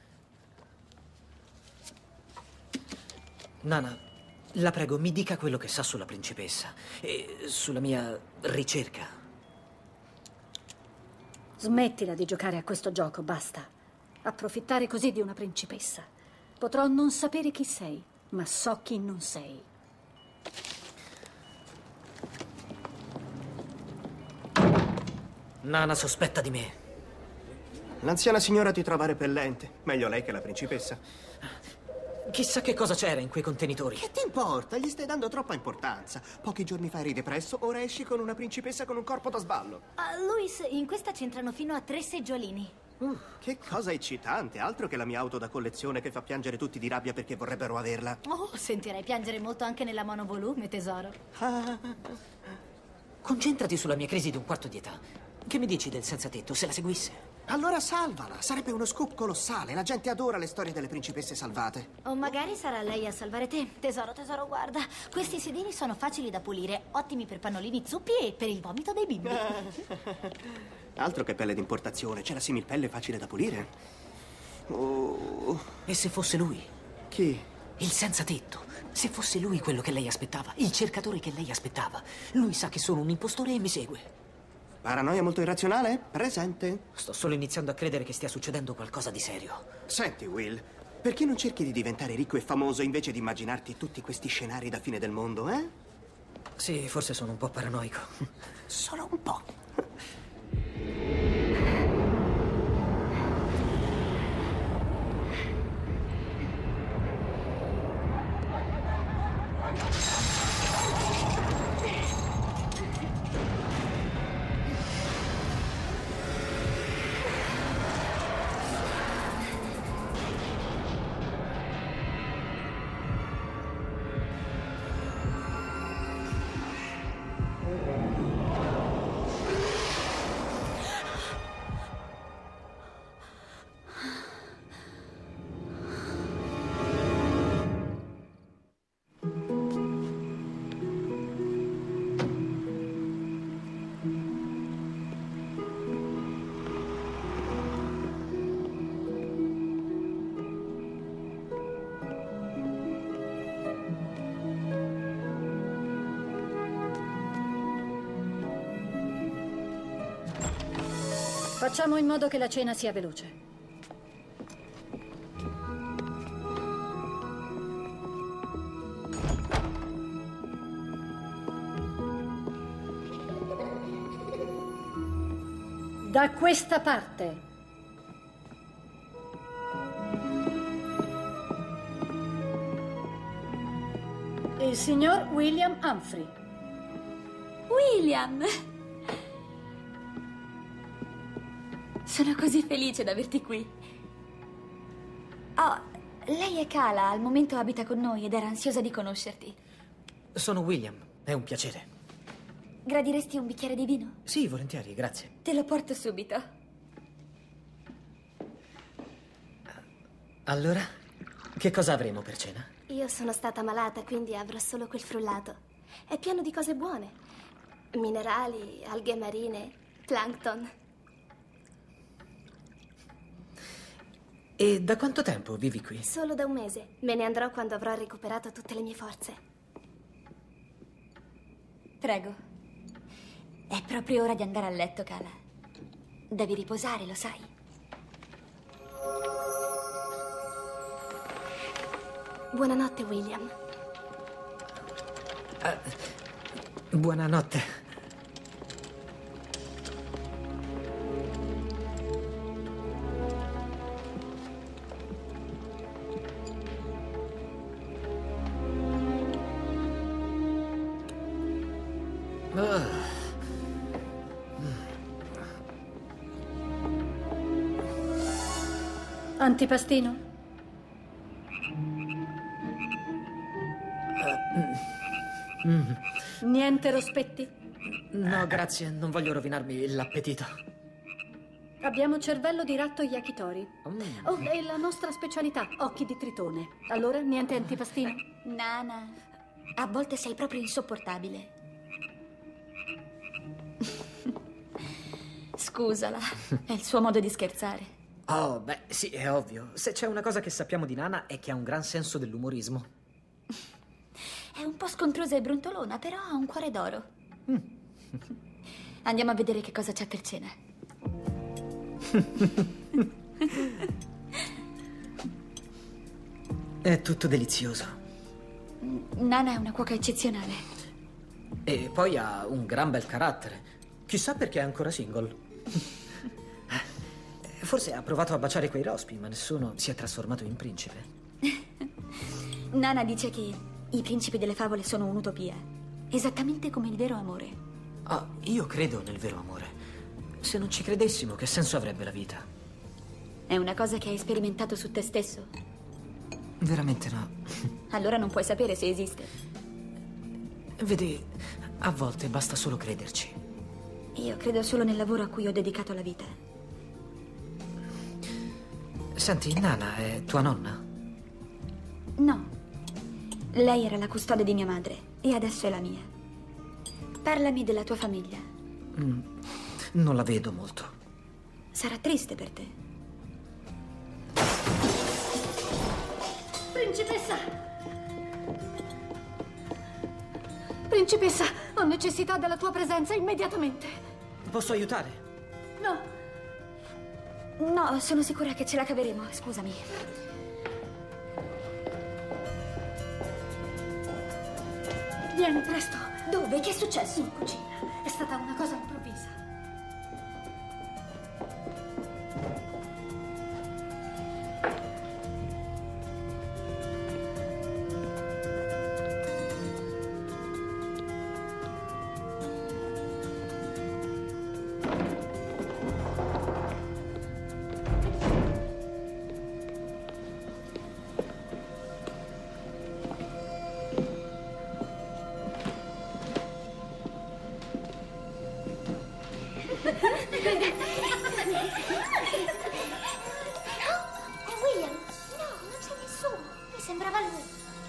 Speaker 1: Nana, la prego, mi dica quello che sa sulla principessa e sulla mia ricerca.
Speaker 5: Smettila di giocare a questo gioco, basta. approfittare così di una principessa. Potrò non sapere chi sei, ma so chi non sei.
Speaker 1: Nana sospetta di me.
Speaker 2: L'anziana signora ti trova repellente. Meglio lei che la principessa.
Speaker 1: Chissà che cosa c'era in quei contenitori.
Speaker 2: Che ti importa? Gli stai dando troppa importanza. Pochi giorni fa eri depresso, ora esci con una principessa con un corpo da sballo.
Speaker 3: Luis, in questa c'entrano fino a 3 seggiolini.
Speaker 2: Che cosa eccitante. Altro che la mia auto da collezione che fa piangere tutti di rabbia perché vorrebbero averla.
Speaker 3: Oh, sentirei piangere molto anche nella monovolume, tesoro.
Speaker 1: Concentrati sulla mia crisi di un quarto di età. Che mi dici del senza tetto, se la seguisse?
Speaker 2: Allora salvala. Sarebbe uno scoop colossale. La gente adora le storie delle principesse salvate.
Speaker 3: O magari sarà lei a salvare te. Tesoro, guarda. Questi sedili sono facili da pulire, ottimi per pannolini zuppi e per il vomito dei bimbi.
Speaker 2: Altro che pelle d'importazione. C'è la similpelle facile da pulire. Oh.
Speaker 1: E se fosse lui?
Speaker 2: Chi?
Speaker 1: Il senza tetto. Se fosse lui quello che lei aspettava, il cercatore che lei aspettava. Lui sa che sono un impostore e mi segue.
Speaker 2: Paranoia molto irrazionale? Presente.
Speaker 1: Sto solo iniziando a credere che stia succedendo qualcosa di serio.
Speaker 2: Senti, Will, perché non cerchi di diventare ricco e famoso invece di immaginarti tutti questi scenari da fine del mondo, eh?
Speaker 1: Sì, forse sono un po' paranoico.
Speaker 2: Solo un po'.
Speaker 5: Facciamo in modo che la cena sia veloce. Da questa parte. Il signor William Humphrey.
Speaker 6: William! Sono così felice d'averti qui. Oh, lei è Kala, al momento abita con noi ed era ansiosa di conoscerti.
Speaker 1: Sono William, è un piacere.
Speaker 6: Gradiresti un bicchiere di vino?
Speaker 1: Sì, volentieri, grazie.
Speaker 6: Te lo porto subito.
Speaker 1: Allora, che cosa avremo per cena?
Speaker 11: Io sono stata malata, quindi avrò solo quel frullato. È pieno di cose buone. Minerali, alghe marine, plankton.
Speaker 1: E da quanto tempo vivi qui?
Speaker 11: Solo da un mese. Me ne andrò quando avrò recuperato tutte le mie forze.
Speaker 6: Prego. È proprio ora di andare a letto, Kala. Devi riposare, lo sai.
Speaker 11: Buonanotte, William.
Speaker 1: Buonanotte.
Speaker 5: Antipastino? Niente rospetti?
Speaker 1: No, grazie, non voglio rovinarmi l'appetito.
Speaker 5: Abbiamo cervello di ratto yakitori. Oh, è la nostra specialità, occhi di tritone. Allora, niente antipastino?
Speaker 6: Nana, a volte sei proprio insopportabile. Scusala, è il suo modo di scherzare.
Speaker 1: Oh, beh, sì, è ovvio. Se c'è una cosa che sappiamo di Nana è che ha un gran senso dell'umorismo.
Speaker 6: È un po' scontrosa e brontolona, però ha un cuore d'oro. Andiamo a vedere che cosa c'è per cena.
Speaker 1: È tutto delizioso.
Speaker 6: Nana è una cuoca eccezionale.
Speaker 1: E poi ha un gran bel carattere. Chissà perché è ancora single. Forse ha provato a baciare quei rospi, ma nessuno si è trasformato in principe.
Speaker 6: Nana dice che i principi delle favole sono un'utopia, esattamente come il vero amore.
Speaker 1: Ah, io credo nel vero amore. Se non ci credessimo, che senso avrebbe la vita?
Speaker 6: È una cosa che hai sperimentato su te stesso?
Speaker 1: Veramente no.
Speaker 6: Allora non puoi sapere se esiste.
Speaker 1: Vedi, a volte basta solo crederci.
Speaker 6: Io credo solo nel lavoro a cui ho dedicato la vita.
Speaker 1: Senti, Nana è tua nonna?
Speaker 6: No. Lei era la custode di mia madre e adesso è la mia. Parlami della tua famiglia.
Speaker 1: Non la vedo molto.
Speaker 6: Sarà triste per te.
Speaker 5: Principessa! Principessa, ho necessità della tua presenza immediatamente.
Speaker 1: Posso aiutare?
Speaker 5: No.
Speaker 6: No, sono sicura che ce la caveremo, scusami.
Speaker 5: Vieni presto.
Speaker 6: Dove? Che è successo?
Speaker 5: In cucina. È stata una cosa improvvisa.
Speaker 11: William, no, non c'è nessuno. Mi sembrava lui.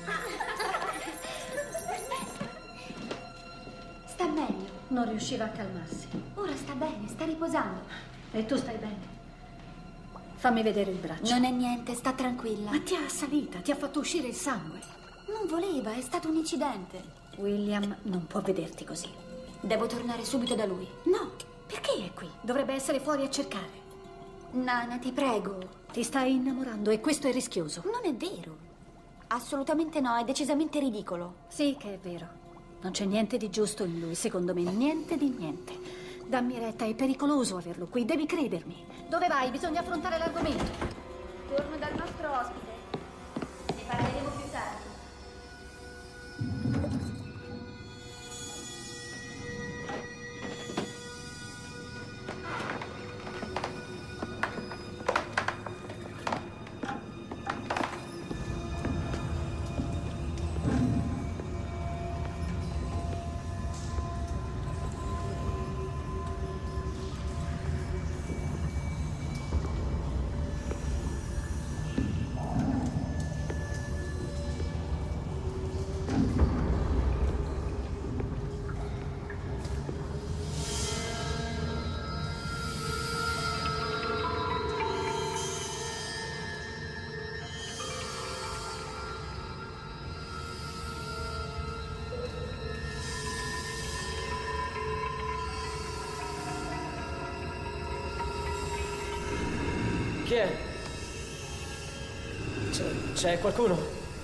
Speaker 6: Sta meglio.
Speaker 5: Non riusciva a calmarsi.
Speaker 6: Ora sta bene, sta riposando.
Speaker 5: E tu stai bene? Fammi vedere il braccio.
Speaker 6: Non è niente, sta tranquilla.
Speaker 5: Ma ti ha assalita, ti ha fatto uscire il sangue.
Speaker 6: Non voleva, è stato un incidente.
Speaker 5: William non può vederti così.
Speaker 6: Devo tornare subito da lui.
Speaker 5: No, perché è qui? Dovrebbe essere fuori a cercare.
Speaker 6: Nana, ti prego.
Speaker 5: Ti stai innamorando e questo è rischioso.
Speaker 6: Non è vero. Assolutamente no, è decisamente ridicolo.
Speaker 5: Sì che è vero. Non c'è niente di giusto in lui, secondo me, niente di niente. Dammi retta, è pericoloso averlo qui, devi credermi. Dove vai? Bisogna affrontare l'argomento.
Speaker 6: Torno dal nostro ospite. Ne parleremo più tardi.
Speaker 1: Chi è? C'è qualcuno?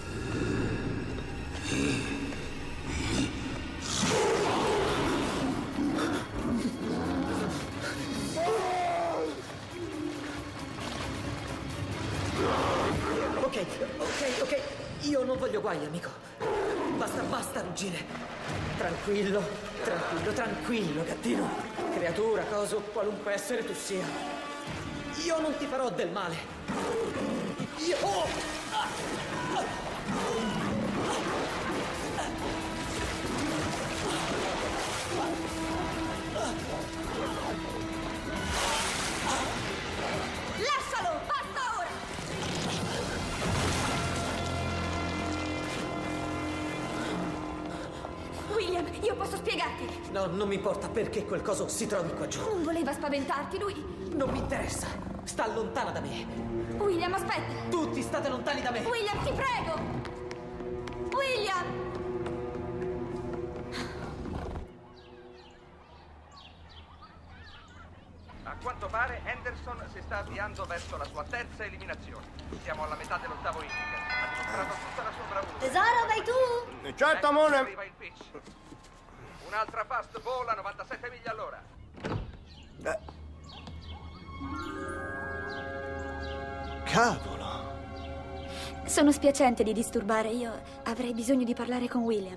Speaker 1: Ok. Io non voglio guai, amico. Basta ruggire. Tranquillo, gattino. Creatura, coso, qualunque essere tu sia. Io non ti farò del male.
Speaker 6: Lascialo, basta ora! William, io posso spiegarti.
Speaker 1: No, non mi importa perché quel coso si trovi qua giù.
Speaker 6: Non voleva spaventarti, lui.
Speaker 1: Non mi interessa. Sta lontana da me.
Speaker 6: William, aspetta.
Speaker 1: Tutti state lontani da me.
Speaker 6: William, ti prego. William!
Speaker 4: A quanto
Speaker 12: pare, Henderson si sta avviando verso la sua terza eliminazione. Siamo alla metà dell'ottavo inning. Ha dimostrato tutta la sua bravura.
Speaker 3: Tesoro, vai tu?
Speaker 2: Certo, amore.
Speaker 12: Arriva il pitch. Un'altra fastball a 97 miglia all'ora.
Speaker 2: Cavolo.
Speaker 6: Sono spiacente di disturbare. Io avrei bisogno di parlare con William.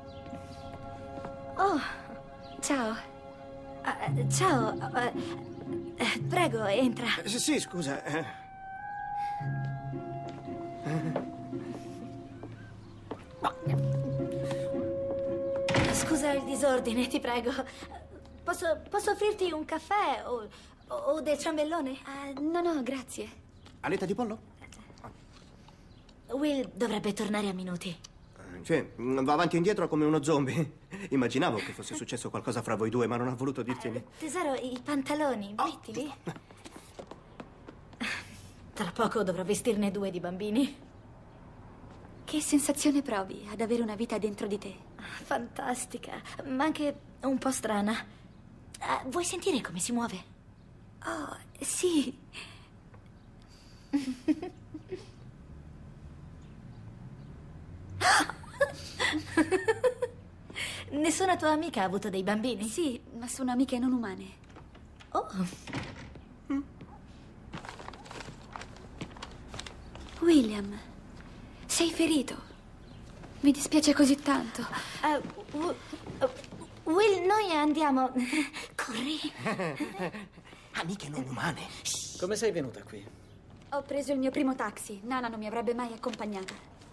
Speaker 6: Oh, ciao. Ciao. Prego, entra.
Speaker 2: Sì, scusa.
Speaker 3: Scusa il disordine, ti prego. Posso offrirti un caffè o del ciambellone?
Speaker 6: No, grazie.
Speaker 2: Aletta di pollo?
Speaker 3: Will dovrebbe tornare a minuti.
Speaker 2: Sì, va avanti e indietro come uno zombie. Immaginavo che fosse successo qualcosa fra voi due, ma non ha voluto dirti.
Speaker 3: Tesoro, i pantaloni, mettili. Tra poco dovrò vestirne 2 di bambini.
Speaker 6: Che sensazione provi ad avere una vita dentro di te?
Speaker 3: Fantastica, ma anche un po' strana. Vuoi sentire come si muove?
Speaker 6: Oh, sì.
Speaker 3: Nessuna tua amica ha avuto dei bambini?
Speaker 6: Sì, ma sono amiche non umane.
Speaker 3: Oh.
Speaker 6: William, sei ferito. Mi dispiace così tanto.
Speaker 3: Will, noi andiamo. Corri.
Speaker 2: Amiche non umane.
Speaker 1: Come sei venuta qui?
Speaker 6: Ho preso il mio primo taxi. Nana non mi avrebbe mai accompagnata.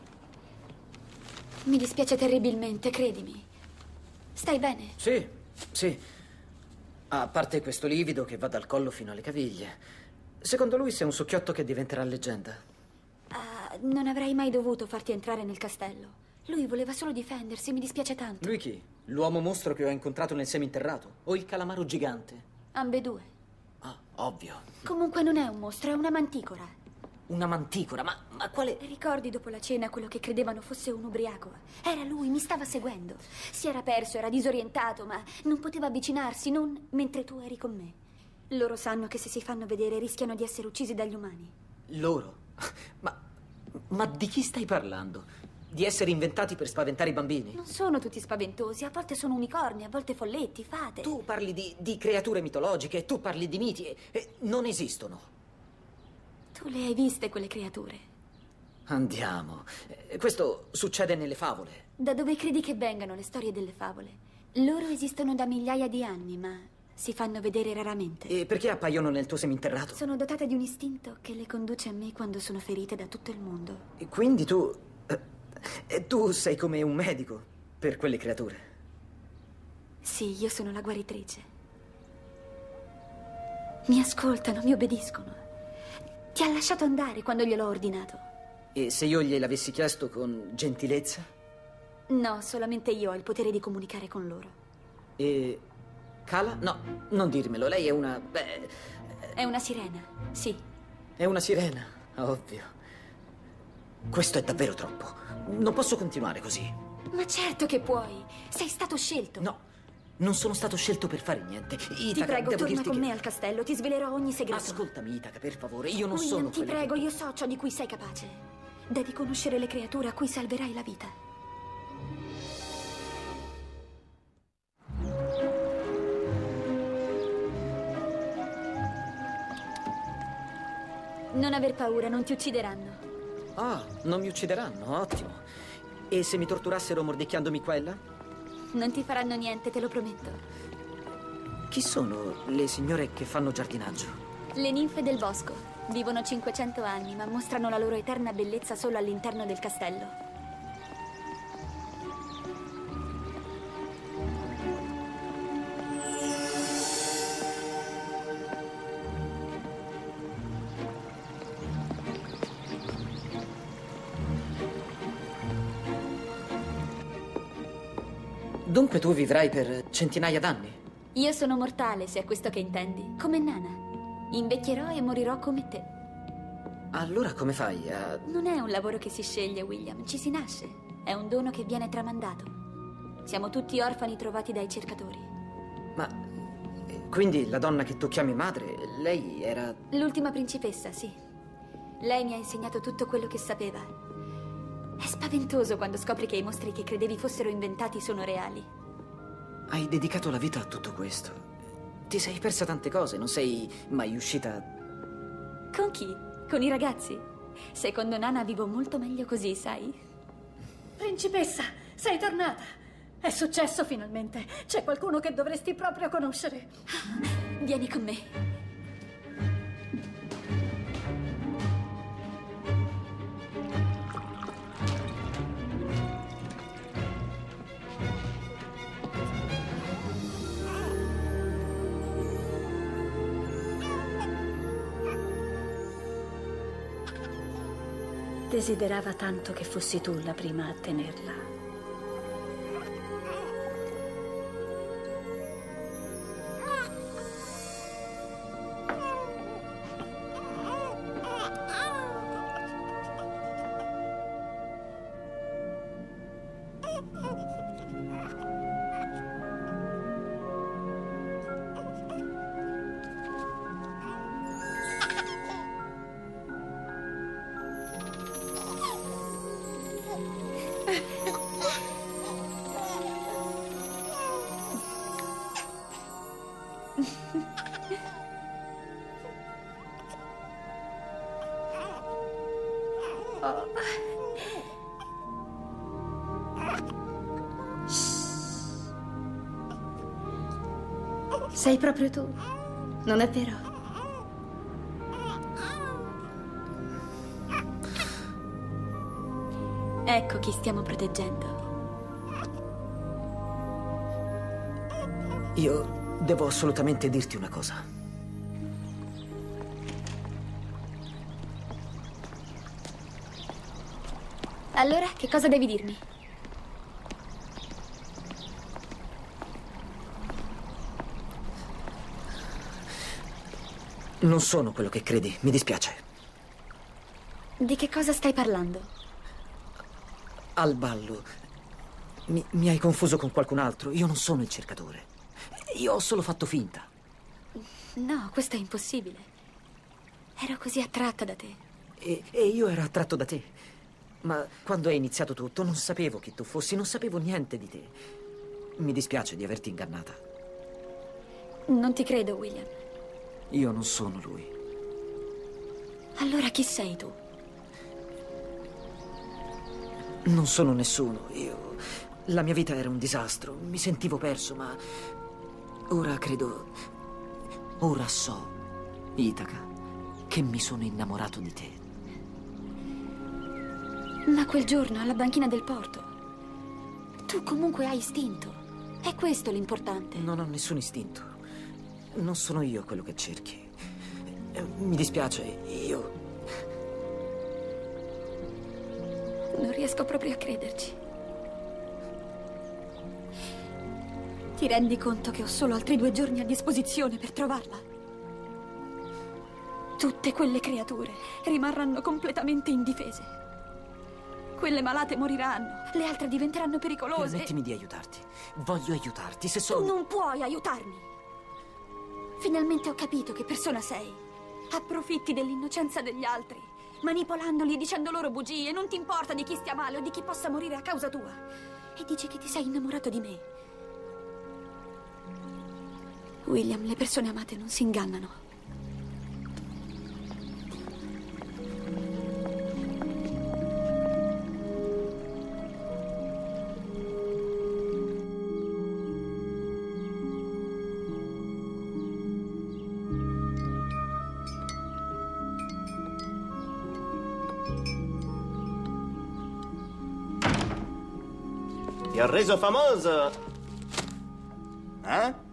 Speaker 6: Mi dispiace terribilmente, credimi. Stai bene?
Speaker 1: Sì. A parte questo livido che va dal collo fino alle caviglie. Secondo lui sei un succhiotto che diventerà leggenda.
Speaker 6: Non avrei mai dovuto farti entrare nel castello. Lui voleva solo difendersi, mi dispiace tanto.
Speaker 1: Lui chi? L'uomo mostro che ho incontrato nel seminterrato? O il calamaro gigante?
Speaker 6: Ambedue.
Speaker 1: Ah, ovvio.
Speaker 6: Comunque non è un mostro, è una manticora.
Speaker 1: Una manticora? Ma quale...
Speaker 6: Ricordi dopo la cena quello che credevano fosse un ubriaco? Era lui, mi stava seguendo. Si era perso, era disorientato, ma non poteva avvicinarsi, non mentre tu eri con me. Loro sanno che se si fanno vedere rischiano di essere uccisi dagli umani.
Speaker 1: Loro? Ma di chi stai parlando? Di essere inventati per spaventare i bambini?
Speaker 6: Non sono tutti spaventosi, a volte sono unicorni, a volte folletti, fate.
Speaker 1: Tu parli di creature mitologiche, tu parli di miti e non esistono.
Speaker 6: Tu le hai viste quelle creature?
Speaker 1: Andiamo. Questo succede nelle favole.
Speaker 6: Da dove credi che vengano le storie delle favole? Loro esistono da migliaia di anni, ma si fanno vedere raramente.
Speaker 1: E perché appaiono nel tuo seminterrato?
Speaker 6: Sono dotata di un istinto che le conduce a me quando sono ferite da tutto il mondo.
Speaker 1: E quindi tu sei come un medico per quelle creature.
Speaker 6: Sì, io sono la guaritrice. Mi ascoltano, mi obbediscono. Ti ha lasciato andare quando gliel'ho ordinato.
Speaker 1: E se io gliel'avessi chiesto con gentilezza?
Speaker 6: No, solamente io ho il potere di comunicare con loro.
Speaker 1: E Kala? No, non dirmelo, lei è una...
Speaker 6: È una sirena, sì.
Speaker 1: È una sirena, ovvio. Questo è davvero troppo. Non posso continuare così.
Speaker 6: Ma certo che puoi. Sei stato scelto.
Speaker 1: No, non sono stato scelto per fare niente. Itaca,
Speaker 6: ti prego, torna con
Speaker 1: che...
Speaker 6: me al castello. Ti svelerò ogni segreto.
Speaker 1: Ascoltami, Itaca, per favore. Io non
Speaker 6: William,
Speaker 1: sono
Speaker 6: ti prego, io so ciò di cui sei capace. Devi conoscere le creature a cui salverai la vita. Non aver paura, non ti uccideranno.
Speaker 1: Ah, non mi uccideranno, ottimo. E se mi torturassero mordicchiandomi qua e là?
Speaker 6: Non ti faranno niente, te lo prometto.
Speaker 1: Chi sono le signore che fanno giardinaggio?
Speaker 6: Le ninfe del bosco. Vivono 500 anni, ma mostrano la loro eterna bellezza solo all'interno del castello.
Speaker 1: Dunque tu vivrai per centinaia d'anni?
Speaker 6: Io sono mortale, se è questo che intendi. Come Nana. Invecchierò e morirò come te.
Speaker 1: Allora come fai a...
Speaker 6: Non è un lavoro che si sceglie, William. Ci si nasce. È un dono che viene tramandato. Siamo tutti orfani trovati dai cercatori.
Speaker 1: Ma Quindi la donna che tu chiami madre, lei era...
Speaker 6: L'ultima principessa, sì. Lei mi ha insegnato tutto quello che sapeva. È spaventoso quando scopri che i mostri che credevi fossero inventati sono reali.
Speaker 1: Hai dedicato la vita a tutto questo. Ti sei persa tante cose, non sei mai uscita...
Speaker 6: Con chi? Con i ragazzi? Secondo Nana vivo molto meglio così, sai?
Speaker 5: Principessa, sei tornata. È successo finalmente. C'è qualcuno che dovresti proprio conoscere.
Speaker 6: Vieni con me.
Speaker 5: Desiderava tanto che fossi tu la prima a tenerla. Sei proprio tu, non è vero?
Speaker 6: Ecco chi stiamo proteggendo.
Speaker 1: Io devo assolutamente dirti una cosa.
Speaker 6: Allora, che cosa devi dirmi?
Speaker 1: Non sono quello che credi, mi dispiace.
Speaker 6: Di che cosa stai parlando?
Speaker 1: Al ballo mi hai confuso con qualcun altro. Io non sono il cercatore. Io ho solo fatto finta.
Speaker 6: No, questo è impossibile. Ero così attratta da te.
Speaker 1: E io ero attratto da te. Ma quando è iniziato tutto non sapevo chi tu fossi, non sapevo niente di te. Mi dispiace di averti ingannata.
Speaker 6: Non ti credo, William.
Speaker 1: Io non sono lui.
Speaker 6: Allora chi sei tu?
Speaker 1: Non sono nessuno. La mia vita era un disastro. Mi sentivo perso, ma ora credo... Ora so, Itaca, che mi sono innamorato di te.
Speaker 6: Ma quel giorno, alla banchina del porto, tu comunque hai istinto. È questo l'importante.
Speaker 1: Non ho nessun istinto. Non sono io quello che cerchi. Mi dispiace, io...
Speaker 6: Non riesco proprio a crederci. Ti rendi conto che ho solo altri 2 giorni a disposizione per trovarla? Tutte quelle creature rimarranno completamente indifese. Quelle malate moriranno, le altre diventeranno pericolose.
Speaker 1: Permettimi di aiutarti. Voglio aiutarti, se solo...
Speaker 6: Tu non puoi aiutarmi. Finalmente ho capito che persona sei. Approfitti dell'innocenza degli altri, manipolandoli e dicendo loro bugie. Non ti importa di chi stia male o di chi possa morire a causa tua. E dici che ti sei innamorato di me. William, le persone amate non si ingannano.
Speaker 2: Ti ho reso famoso! Eh?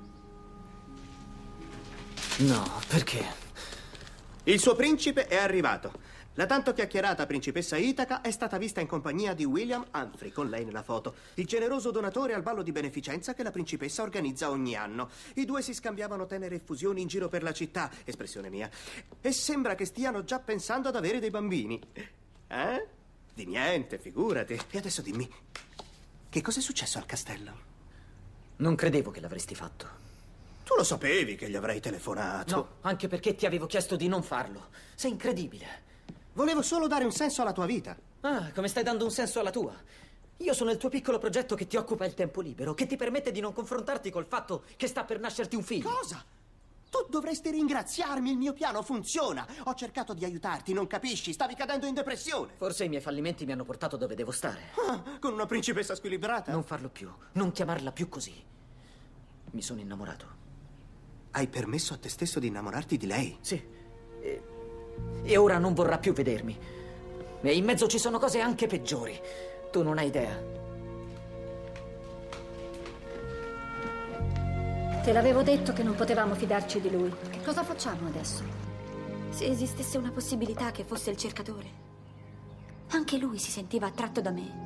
Speaker 1: No, perché?
Speaker 2: Il suo principe è arrivato. La tanto chiacchierata principessa Itaca è stata vista in compagnia di William Humphrey, con lei nella foto, il generoso donatore al ballo di beneficenza che la principessa organizza ogni anno. I due si scambiavano tenere effusioni in giro per la città, espressione mia, e sembra che stiano già pensando ad avere dei bambini. Eh? Di niente, figurati. E adesso dimmi, che cosa è successo al castello?
Speaker 1: Non credevo che l'avresti fatto.
Speaker 2: Tu lo sapevi che gli avrei telefonato.
Speaker 1: No, anche perché ti avevo chiesto di non farlo. Sei incredibile.
Speaker 2: Volevo solo dare un senso alla tua vita.
Speaker 1: Ah, come stai dando un senso alla tua? Io sono il tuo piccolo progetto che ti occupa il tempo libero, che ti permette di non confrontarti col fatto che sta per nascerti un figlio.
Speaker 2: Cosa? Tu dovresti ringraziarmi, il mio piano funziona. Ho cercato di aiutarti, non capisci? Stavi cadendo in depressione.
Speaker 1: Forse i miei fallimenti mi hanno portato dove devo stare.
Speaker 2: Ah, con una principessa squilibrata?
Speaker 1: Non farlo più, non chiamarla più così. Mi sono innamorato.
Speaker 2: Hai permesso a te stesso di innamorarti di lei?
Speaker 1: Sì. E ora non vorrà più vedermi. E in mezzo ci sono cose anche peggiori. Tu non hai idea.
Speaker 5: Te l'avevo detto che non potevamo fidarci di lui. Che cosa facciamo adesso?
Speaker 6: Se esistesse una possibilità che fosse il cercatore, anche lui si sentiva attratto da me.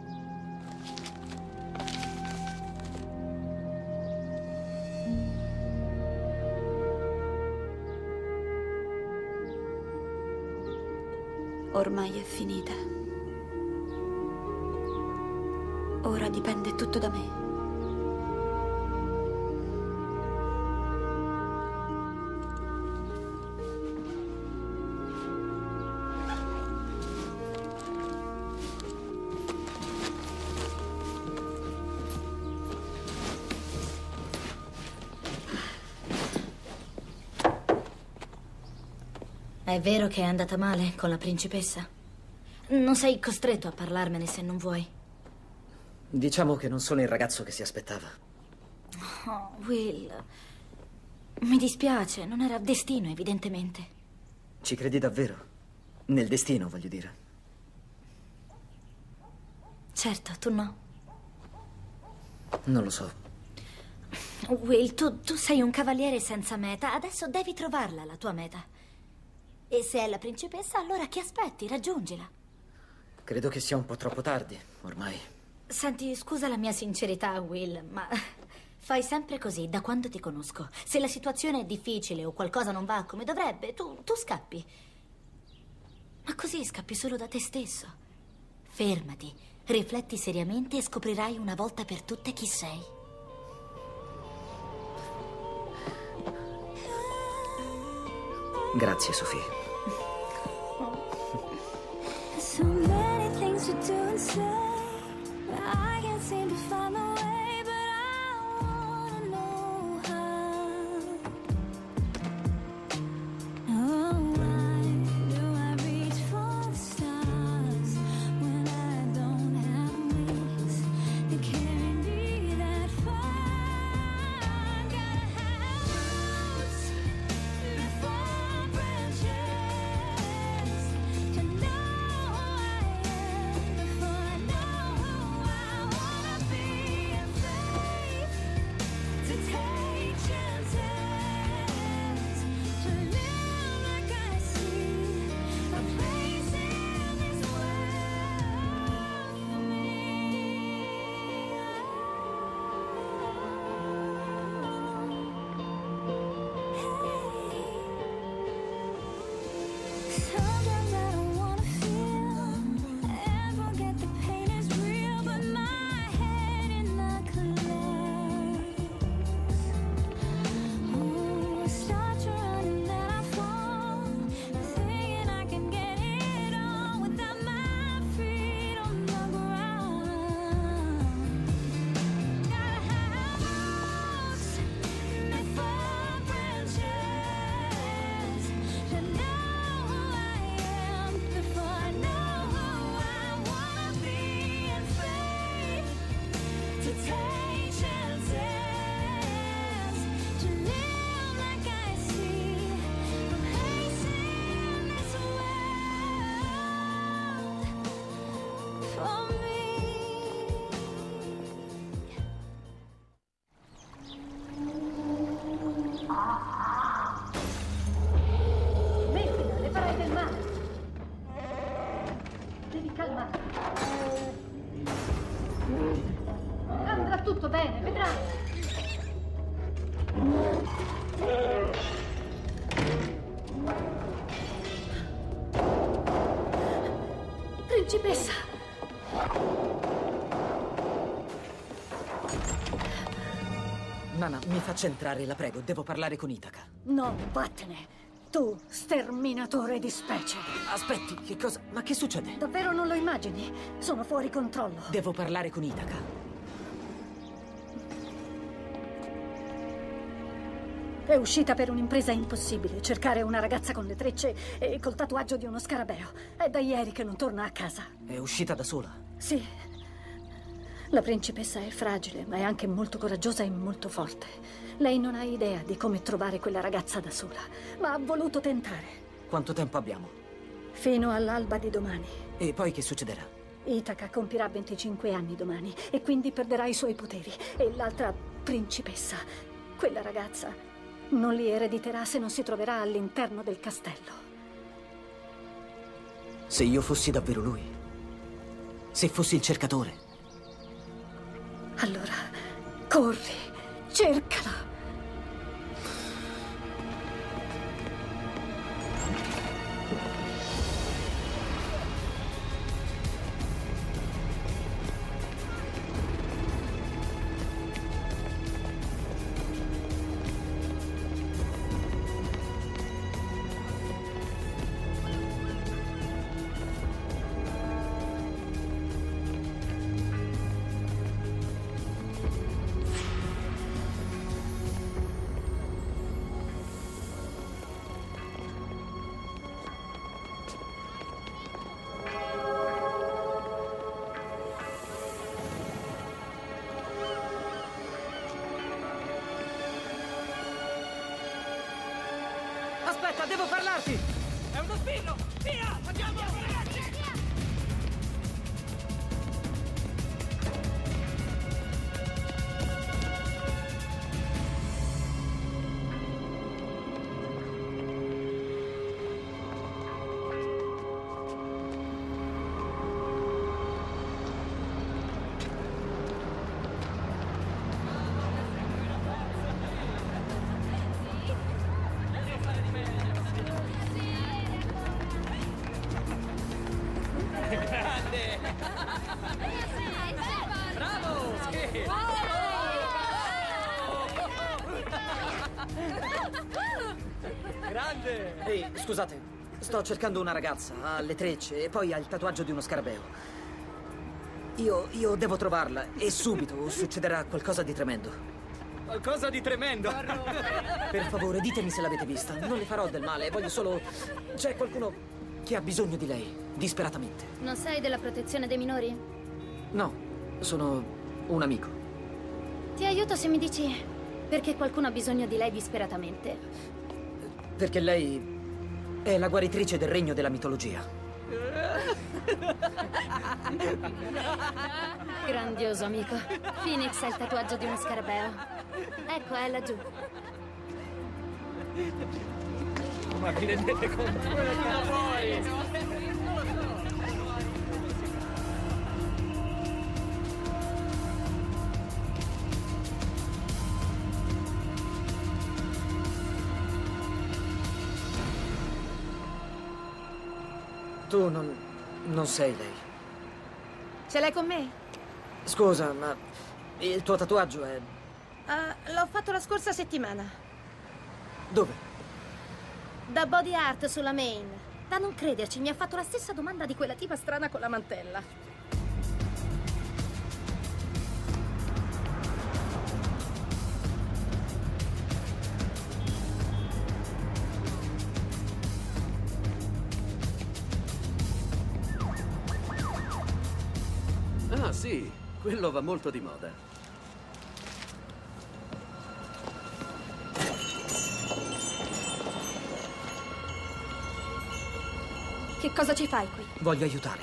Speaker 6: Ormai è finita. Ora dipende tutto da me.
Speaker 3: È vero che è andata male con la principessa? Non sei costretto a parlarmene se non vuoi.
Speaker 1: Diciamo che non sono il ragazzo che si aspettava.
Speaker 3: Oh, Will. Mi dispiace, non era destino, evidentemente.
Speaker 1: Ci credi davvero? Nel destino, voglio dire.
Speaker 3: Certo, tu no.
Speaker 1: Non lo so.
Speaker 3: Will, tu sei un cavaliere senza meta. Adesso devi trovarla, la tua meta. E se è la principessa, allora che aspetti? Raggiungila.
Speaker 1: Credo che sia un po' troppo tardi, ormai.
Speaker 3: Senti, scusa la mia sincerità, Will, ma fai sempre così da quando ti conosco. Se la situazione è difficile o qualcosa non va come dovrebbe, tu scappi. Ma così scappi solo da te stesso. Fermati, rifletti seriamente e scoprirai una volta per tutte chi sei.
Speaker 1: Grazie, Sophie.
Speaker 10: So many things to do and say, but I can't seem to find my way, but I wanna know how. Oh, why do I reach for the stars when I don't have wings to carry me that far? Gotta have roots before branches to know.
Speaker 5: Andrà tutto bene, vedrai. Principessa.
Speaker 1: Nana, mi faccia entrare, la prego. Devo parlare con Ithaka.
Speaker 5: No, vattene. Tu, sterminatore di specie.
Speaker 1: Aspetti, che cosa? Ma che succede?
Speaker 5: Davvero non lo immagini? Sono fuori controllo.
Speaker 1: Devo parlare con Ithaka.
Speaker 5: È uscita per un'impresa impossibile. Cercare una ragazza con le trecce e col tatuaggio di uno scarabeo. È da ieri che non torna a casa.
Speaker 1: È uscita da sola?
Speaker 5: Sì. La principessa è fragile, ma è anche molto coraggiosa e molto forte. Lei non ha idea di come trovare quella ragazza da sola, ma ha voluto tentare.
Speaker 1: Quanto tempo abbiamo?
Speaker 5: Fino all'alba di domani.
Speaker 1: E poi che succederà?
Speaker 5: Ithaka compirà 25 anni domani e quindi perderà i suoi poteri. E l'altra principessa, quella ragazza, non li erediterà se non si troverà all'interno del castello.
Speaker 1: Se io fossi davvero lui? Se fossi il cercatore?
Speaker 5: Allora, corri, cercala.
Speaker 1: Aspetta, devo parlarti!
Speaker 13: È uno spillo! Via! Andiamo! Ragazzi!
Speaker 1: Grande! Ehi, scusate, sto cercando una ragazza, ha le trecce e poi ha il tatuaggio di uno scarabeo. Io devo trovarla e subito o succederà qualcosa di tremendo.
Speaker 13: Qualcosa di tremendo!
Speaker 1: Per favore, ditemi se l'avete vista. Non le farò del male, voglio solo... C'è qualcuno che ha bisogno di lei, disperatamente.
Speaker 11: Non sei della protezione dei minori?
Speaker 1: No, sono un amico.
Speaker 11: Ti aiuto se mi dici perché qualcuno ha bisogno di lei disperatamente.
Speaker 1: Perché lei è la guaritrice del regno della mitologia.
Speaker 11: Grandioso, amico. Phoenix ha il tatuaggio di uno scarabeo. Ecco, è laggiù.
Speaker 13: Ma vi rendete conto?
Speaker 1: Tu non sei lei.
Speaker 14: Ce l'hai con me?
Speaker 1: Scusa, ma il tuo tatuaggio è...
Speaker 14: L'ho fatto la scorsa settimana.
Speaker 1: Dove?
Speaker 14: Da Body Art sulla Main. Da non crederci, mi ha fatto la stessa domanda di quella tipa strana con la mantella.
Speaker 15: Ah, sì, quello va molto di moda.
Speaker 6: Che cosa ci fai qui?
Speaker 1: Voglio aiutare.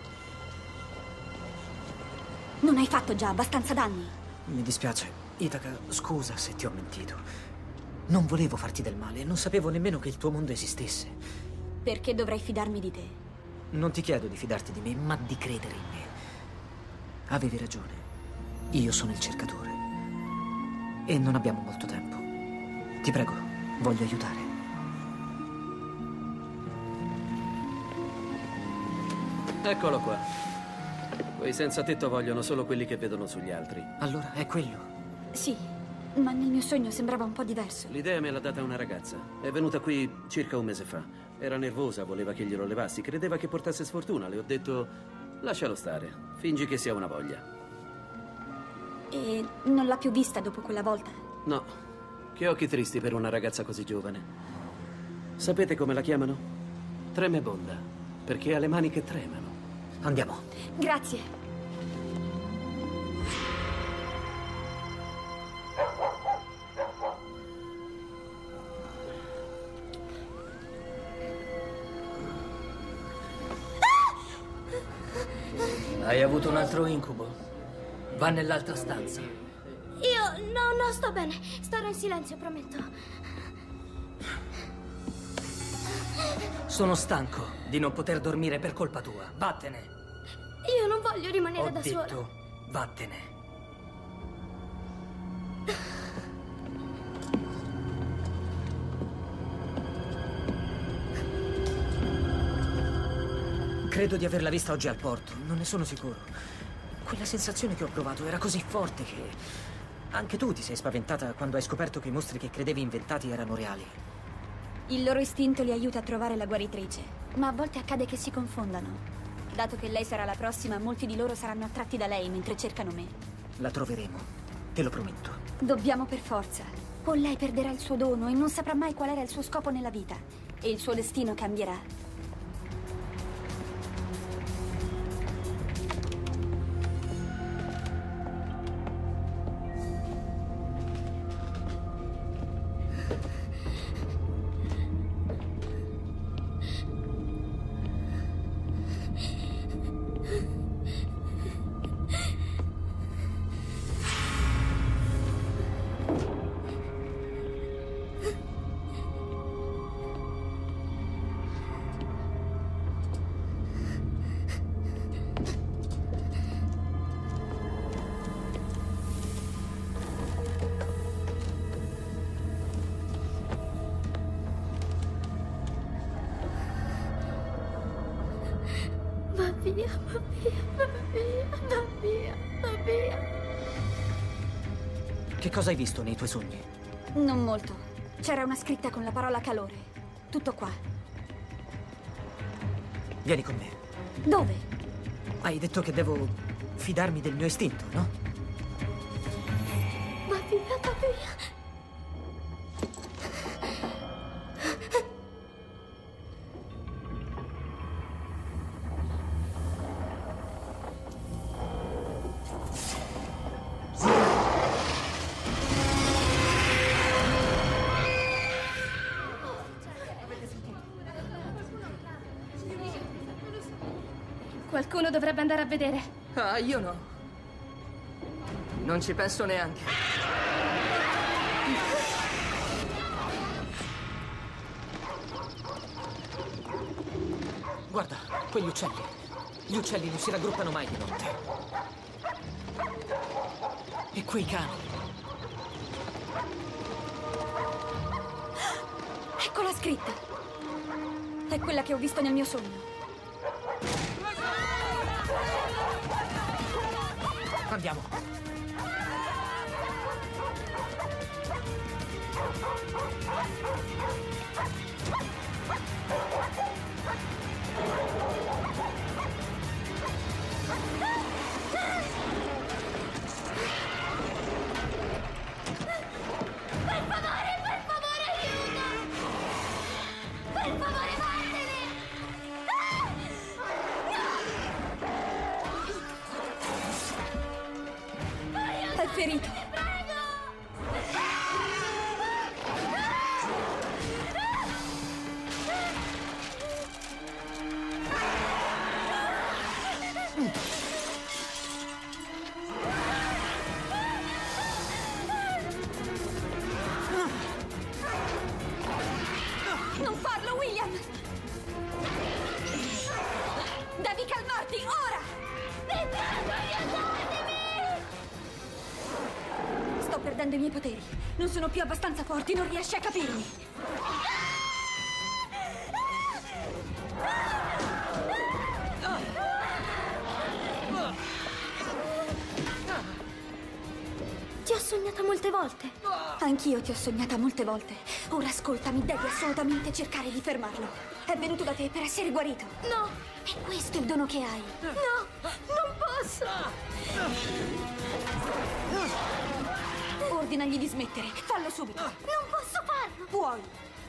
Speaker 6: Non hai fatto già abbastanza danni?
Speaker 1: Mi dispiace. Ithaka, scusa se ti ho mentito. Non volevo farti del male, non sapevo nemmeno che il tuo mondo esistesse.
Speaker 6: Perché dovrei fidarmi di te?
Speaker 1: Non ti chiedo di fidarti di me, ma di credere in me. Avevi ragione. Io sono il cercatore. E non abbiamo molto tempo. Ti prego, voglio aiutare.
Speaker 15: Eccolo qua. Quei senza tetto vogliono solo quelli che vedono sugli altri.
Speaker 1: Allora, è quello?
Speaker 6: Sì, Ma nel mio sogno sembrava un po' diverso.
Speaker 15: L'idea me l'ha data una ragazza. È venuta qui circa un mese fa. Era nervosa, voleva che glielo levassi. Credeva che portasse sfortuna. Le ho detto, lascialo stare. Fingi che sia una voglia.
Speaker 6: E non l'ha più vista dopo quella volta?
Speaker 15: No. Che occhi tristi per una ragazza così giovane. Sapete come la chiamano? Tremebonda. Perché ha le mani che tremano.
Speaker 1: Andiamo.
Speaker 6: Grazie.
Speaker 13: Hai avuto un altro incubo? Va nell'altra stanza.
Speaker 11: No, sto bene. Starò in silenzio, prometto.
Speaker 13: Sono stanco di non poter dormire per colpa tua. Vattene.
Speaker 11: Io non voglio rimanere da sola.
Speaker 13: Ho detto, vattene. Credo di averla vista oggi al porto, non ne sono sicuro. Quella sensazione che ho provato era così forte che... Anche tu ti sei spaventata quando hai scoperto che i mostri che credevi inventati erano reali.
Speaker 6: Il loro istinto li aiuta a trovare la guaritrice, ma a volte accade che si confondano. Dato che lei sarà la prossima, molti di loro saranno attratti da lei mentre cercano me.
Speaker 13: La troveremo, te lo prometto.
Speaker 6: Dobbiamo per forza. O lei perderà il suo dono e non saprà mai qual era il suo scopo nella vita. E il suo destino cambierà.
Speaker 11: Va via.
Speaker 13: Che cosa hai visto nei tuoi sogni?
Speaker 6: Non molto. C'era una scritta con la parola calore. Tutto qua.
Speaker 13: Vieni con me.
Speaker 6: Dove?
Speaker 13: Hai detto che devo fidarmi del mio istinto, no?
Speaker 11: Va via.
Speaker 14: Qualcuno dovrebbe andare a vedere.
Speaker 13: Ah, io no. Non ci penso neanche. Guarda, quegli uccelli. Gli uccelli non si raggruppano mai di notte. E quei cani.
Speaker 6: Ecco la scritta. È quella che ho visto nel mio sogno.
Speaker 13: Andiamo.
Speaker 11: Per favore, aiuto! Per favore, vattene!
Speaker 6: È ferito. Non farlo, William! Devi calmarti, ora!
Speaker 11: Vi prego, aiutatemi!
Speaker 6: Sto perdendo i miei poteri. Non sono più abbastanza forti, non riesci a capirmi.
Speaker 11: Ti ho sognata molto
Speaker 6: molte volte. Anch'io ti ho sognata molte volte. Ora ascoltami, devi assolutamente cercare di fermarlo. È venuto da te per essere guarito.
Speaker 11: No!
Speaker 6: È questo il dono che hai.
Speaker 11: No! Non posso!
Speaker 6: Ordinagli di smettere. Fallo subito.
Speaker 11: Non posso farlo!
Speaker 6: Puoi.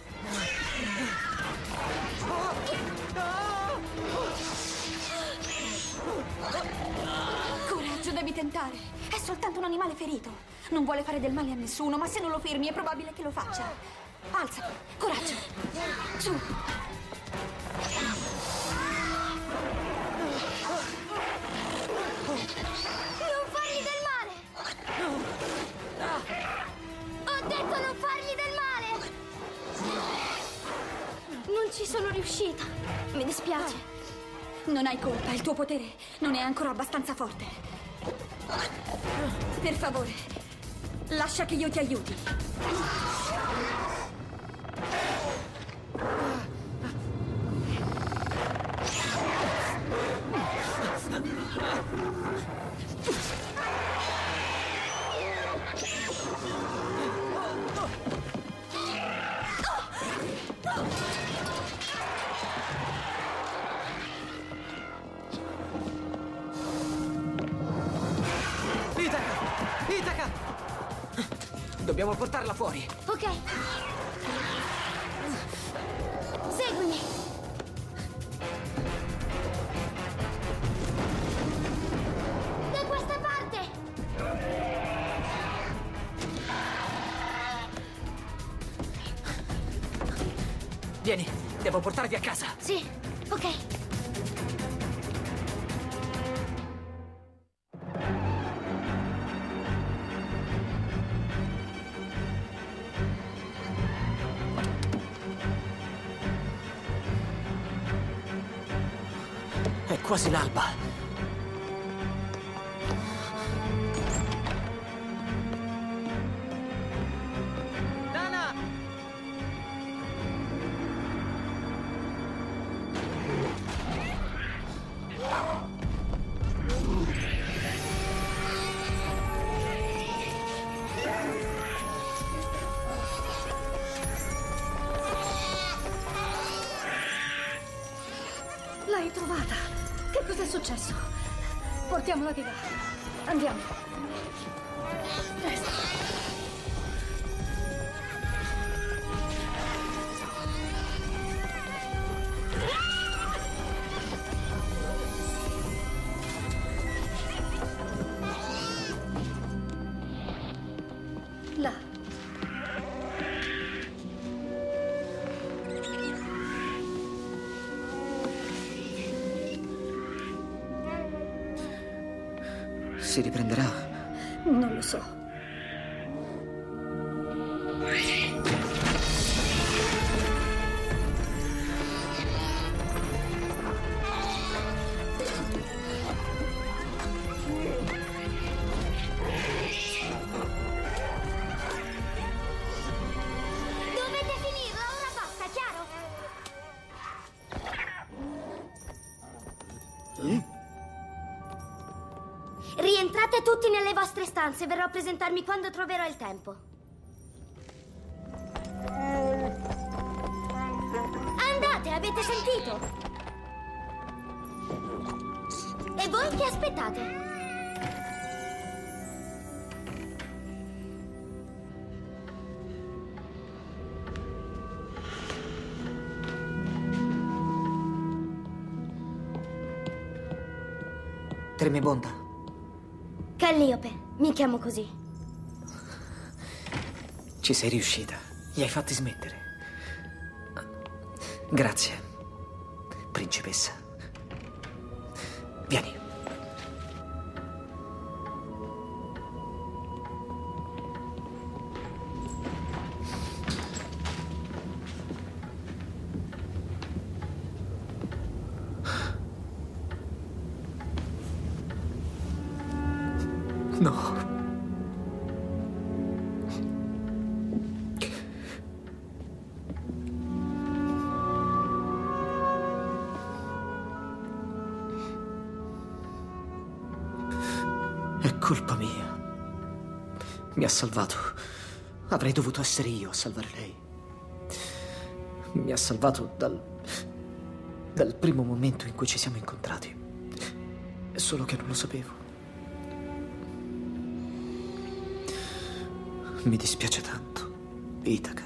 Speaker 6: Coraggio, devi tentare. È soltanto un animale ferito. Non vuole fare del male a nessuno, ma se non lo fermi è probabile che lo faccia. Alzati, coraggio. Su.
Speaker 11: Non fargli del male! Ho detto non fargli del male! Non ci sono riuscita. Mi dispiace.
Speaker 6: Non hai colpa, il tuo potere non è ancora abbastanza forte. Per favore, lascia che io ti aiuti.
Speaker 13: Itaca! Dobbiamo portarla fuori.
Speaker 11: Ok. Seguimi. Da questa parte.
Speaker 13: Vieni, devo portarvi a casa.
Speaker 11: Sì, ok.
Speaker 13: È quasi l'alba. Nana!
Speaker 5: L'hai trovata. Che cos'è successo? Portiamola di là. Andiamo. Presto. Là.
Speaker 13: Si riprenderà?
Speaker 5: Non lo so.
Speaker 11: Dovete finirla, ora basta, chiaro? Rientrate tutti nelle vostre stanze, verrò a presentarmi quando troverò il tempo. Andate, avete sentito? E voi che aspettate?
Speaker 13: Tremebonda.
Speaker 11: Calliope, mi chiamo così.
Speaker 13: Ci sei riuscita. Li hai fatti smettere. Grazie, principessa. Vieni. No. È colpa mia.
Speaker 1: Mi ha salvato. Avrei dovuto essere io a salvare lei. Mi ha salvato dal primo momento in cui ci siamo incontrati. È solo che non lo sapevo. Mi dispiace tanto, Ithaka.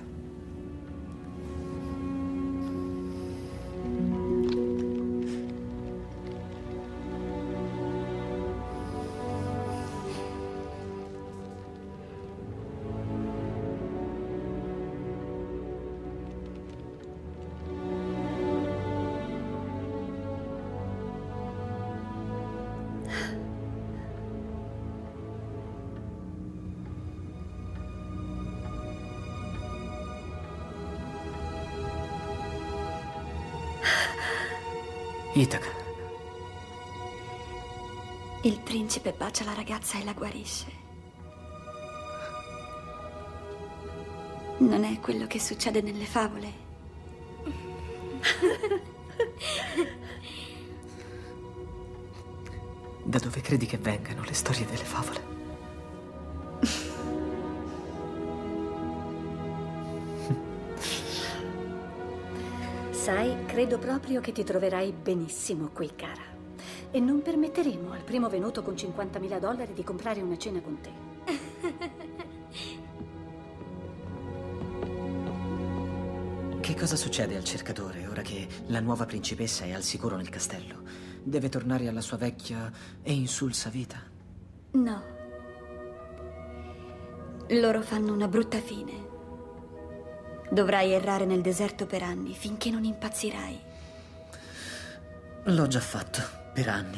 Speaker 1: Ithaka.
Speaker 6: Il principe bacia la ragazza e la guarisce. Non è quello che succede nelle favole?
Speaker 1: Da dove credi che vengano le storie delle favole?
Speaker 5: Sai, credo proprio che ti troverai benissimo qui, cara. E non permetteremo al primo venuto con $50.000 di comprare una cena con te.
Speaker 1: Che cosa succede al cercatore ora che la nuova principessa è al sicuro nel castello? Deve tornare alla sua vecchia e insulsa vita?
Speaker 6: No. Loro fanno una brutta fine. Dovrai errare nel deserto per anni, finché non impazzirai.
Speaker 1: L'ho già fatto, per anni.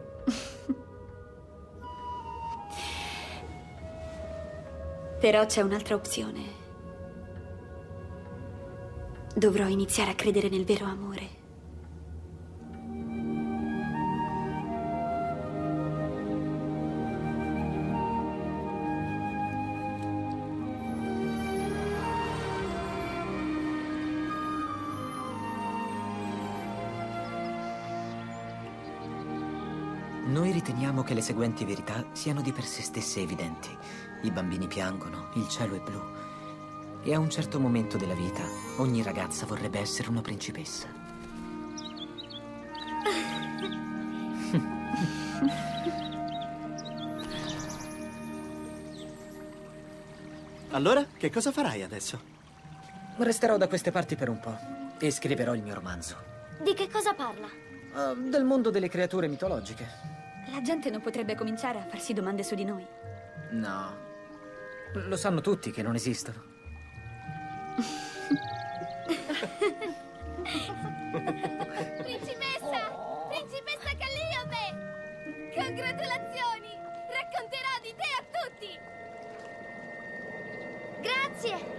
Speaker 6: Però c'è un'altra opzione. Dovrò iniziare a credere nel vero amore.
Speaker 1: Noi riteniamo che le seguenti verità siano di per sé stesse evidenti. I bambini piangono, il cielo è blu. E a un certo momento della vita, ogni ragazza vorrebbe essere una principessa.
Speaker 2: Allora, che cosa farai adesso?
Speaker 1: Resterò da queste parti per un po' e scriverò il mio romanzo.
Speaker 11: Di che cosa parla?
Speaker 1: Del mondo delle creature mitologiche.
Speaker 6: La gente non potrebbe cominciare a farsi domande su di noi.
Speaker 1: No. Lo sanno tutti che non esistono.
Speaker 11: Principessa! Principessa Calliope! Congratulazioni! Racconterò di te a tutti! Grazie!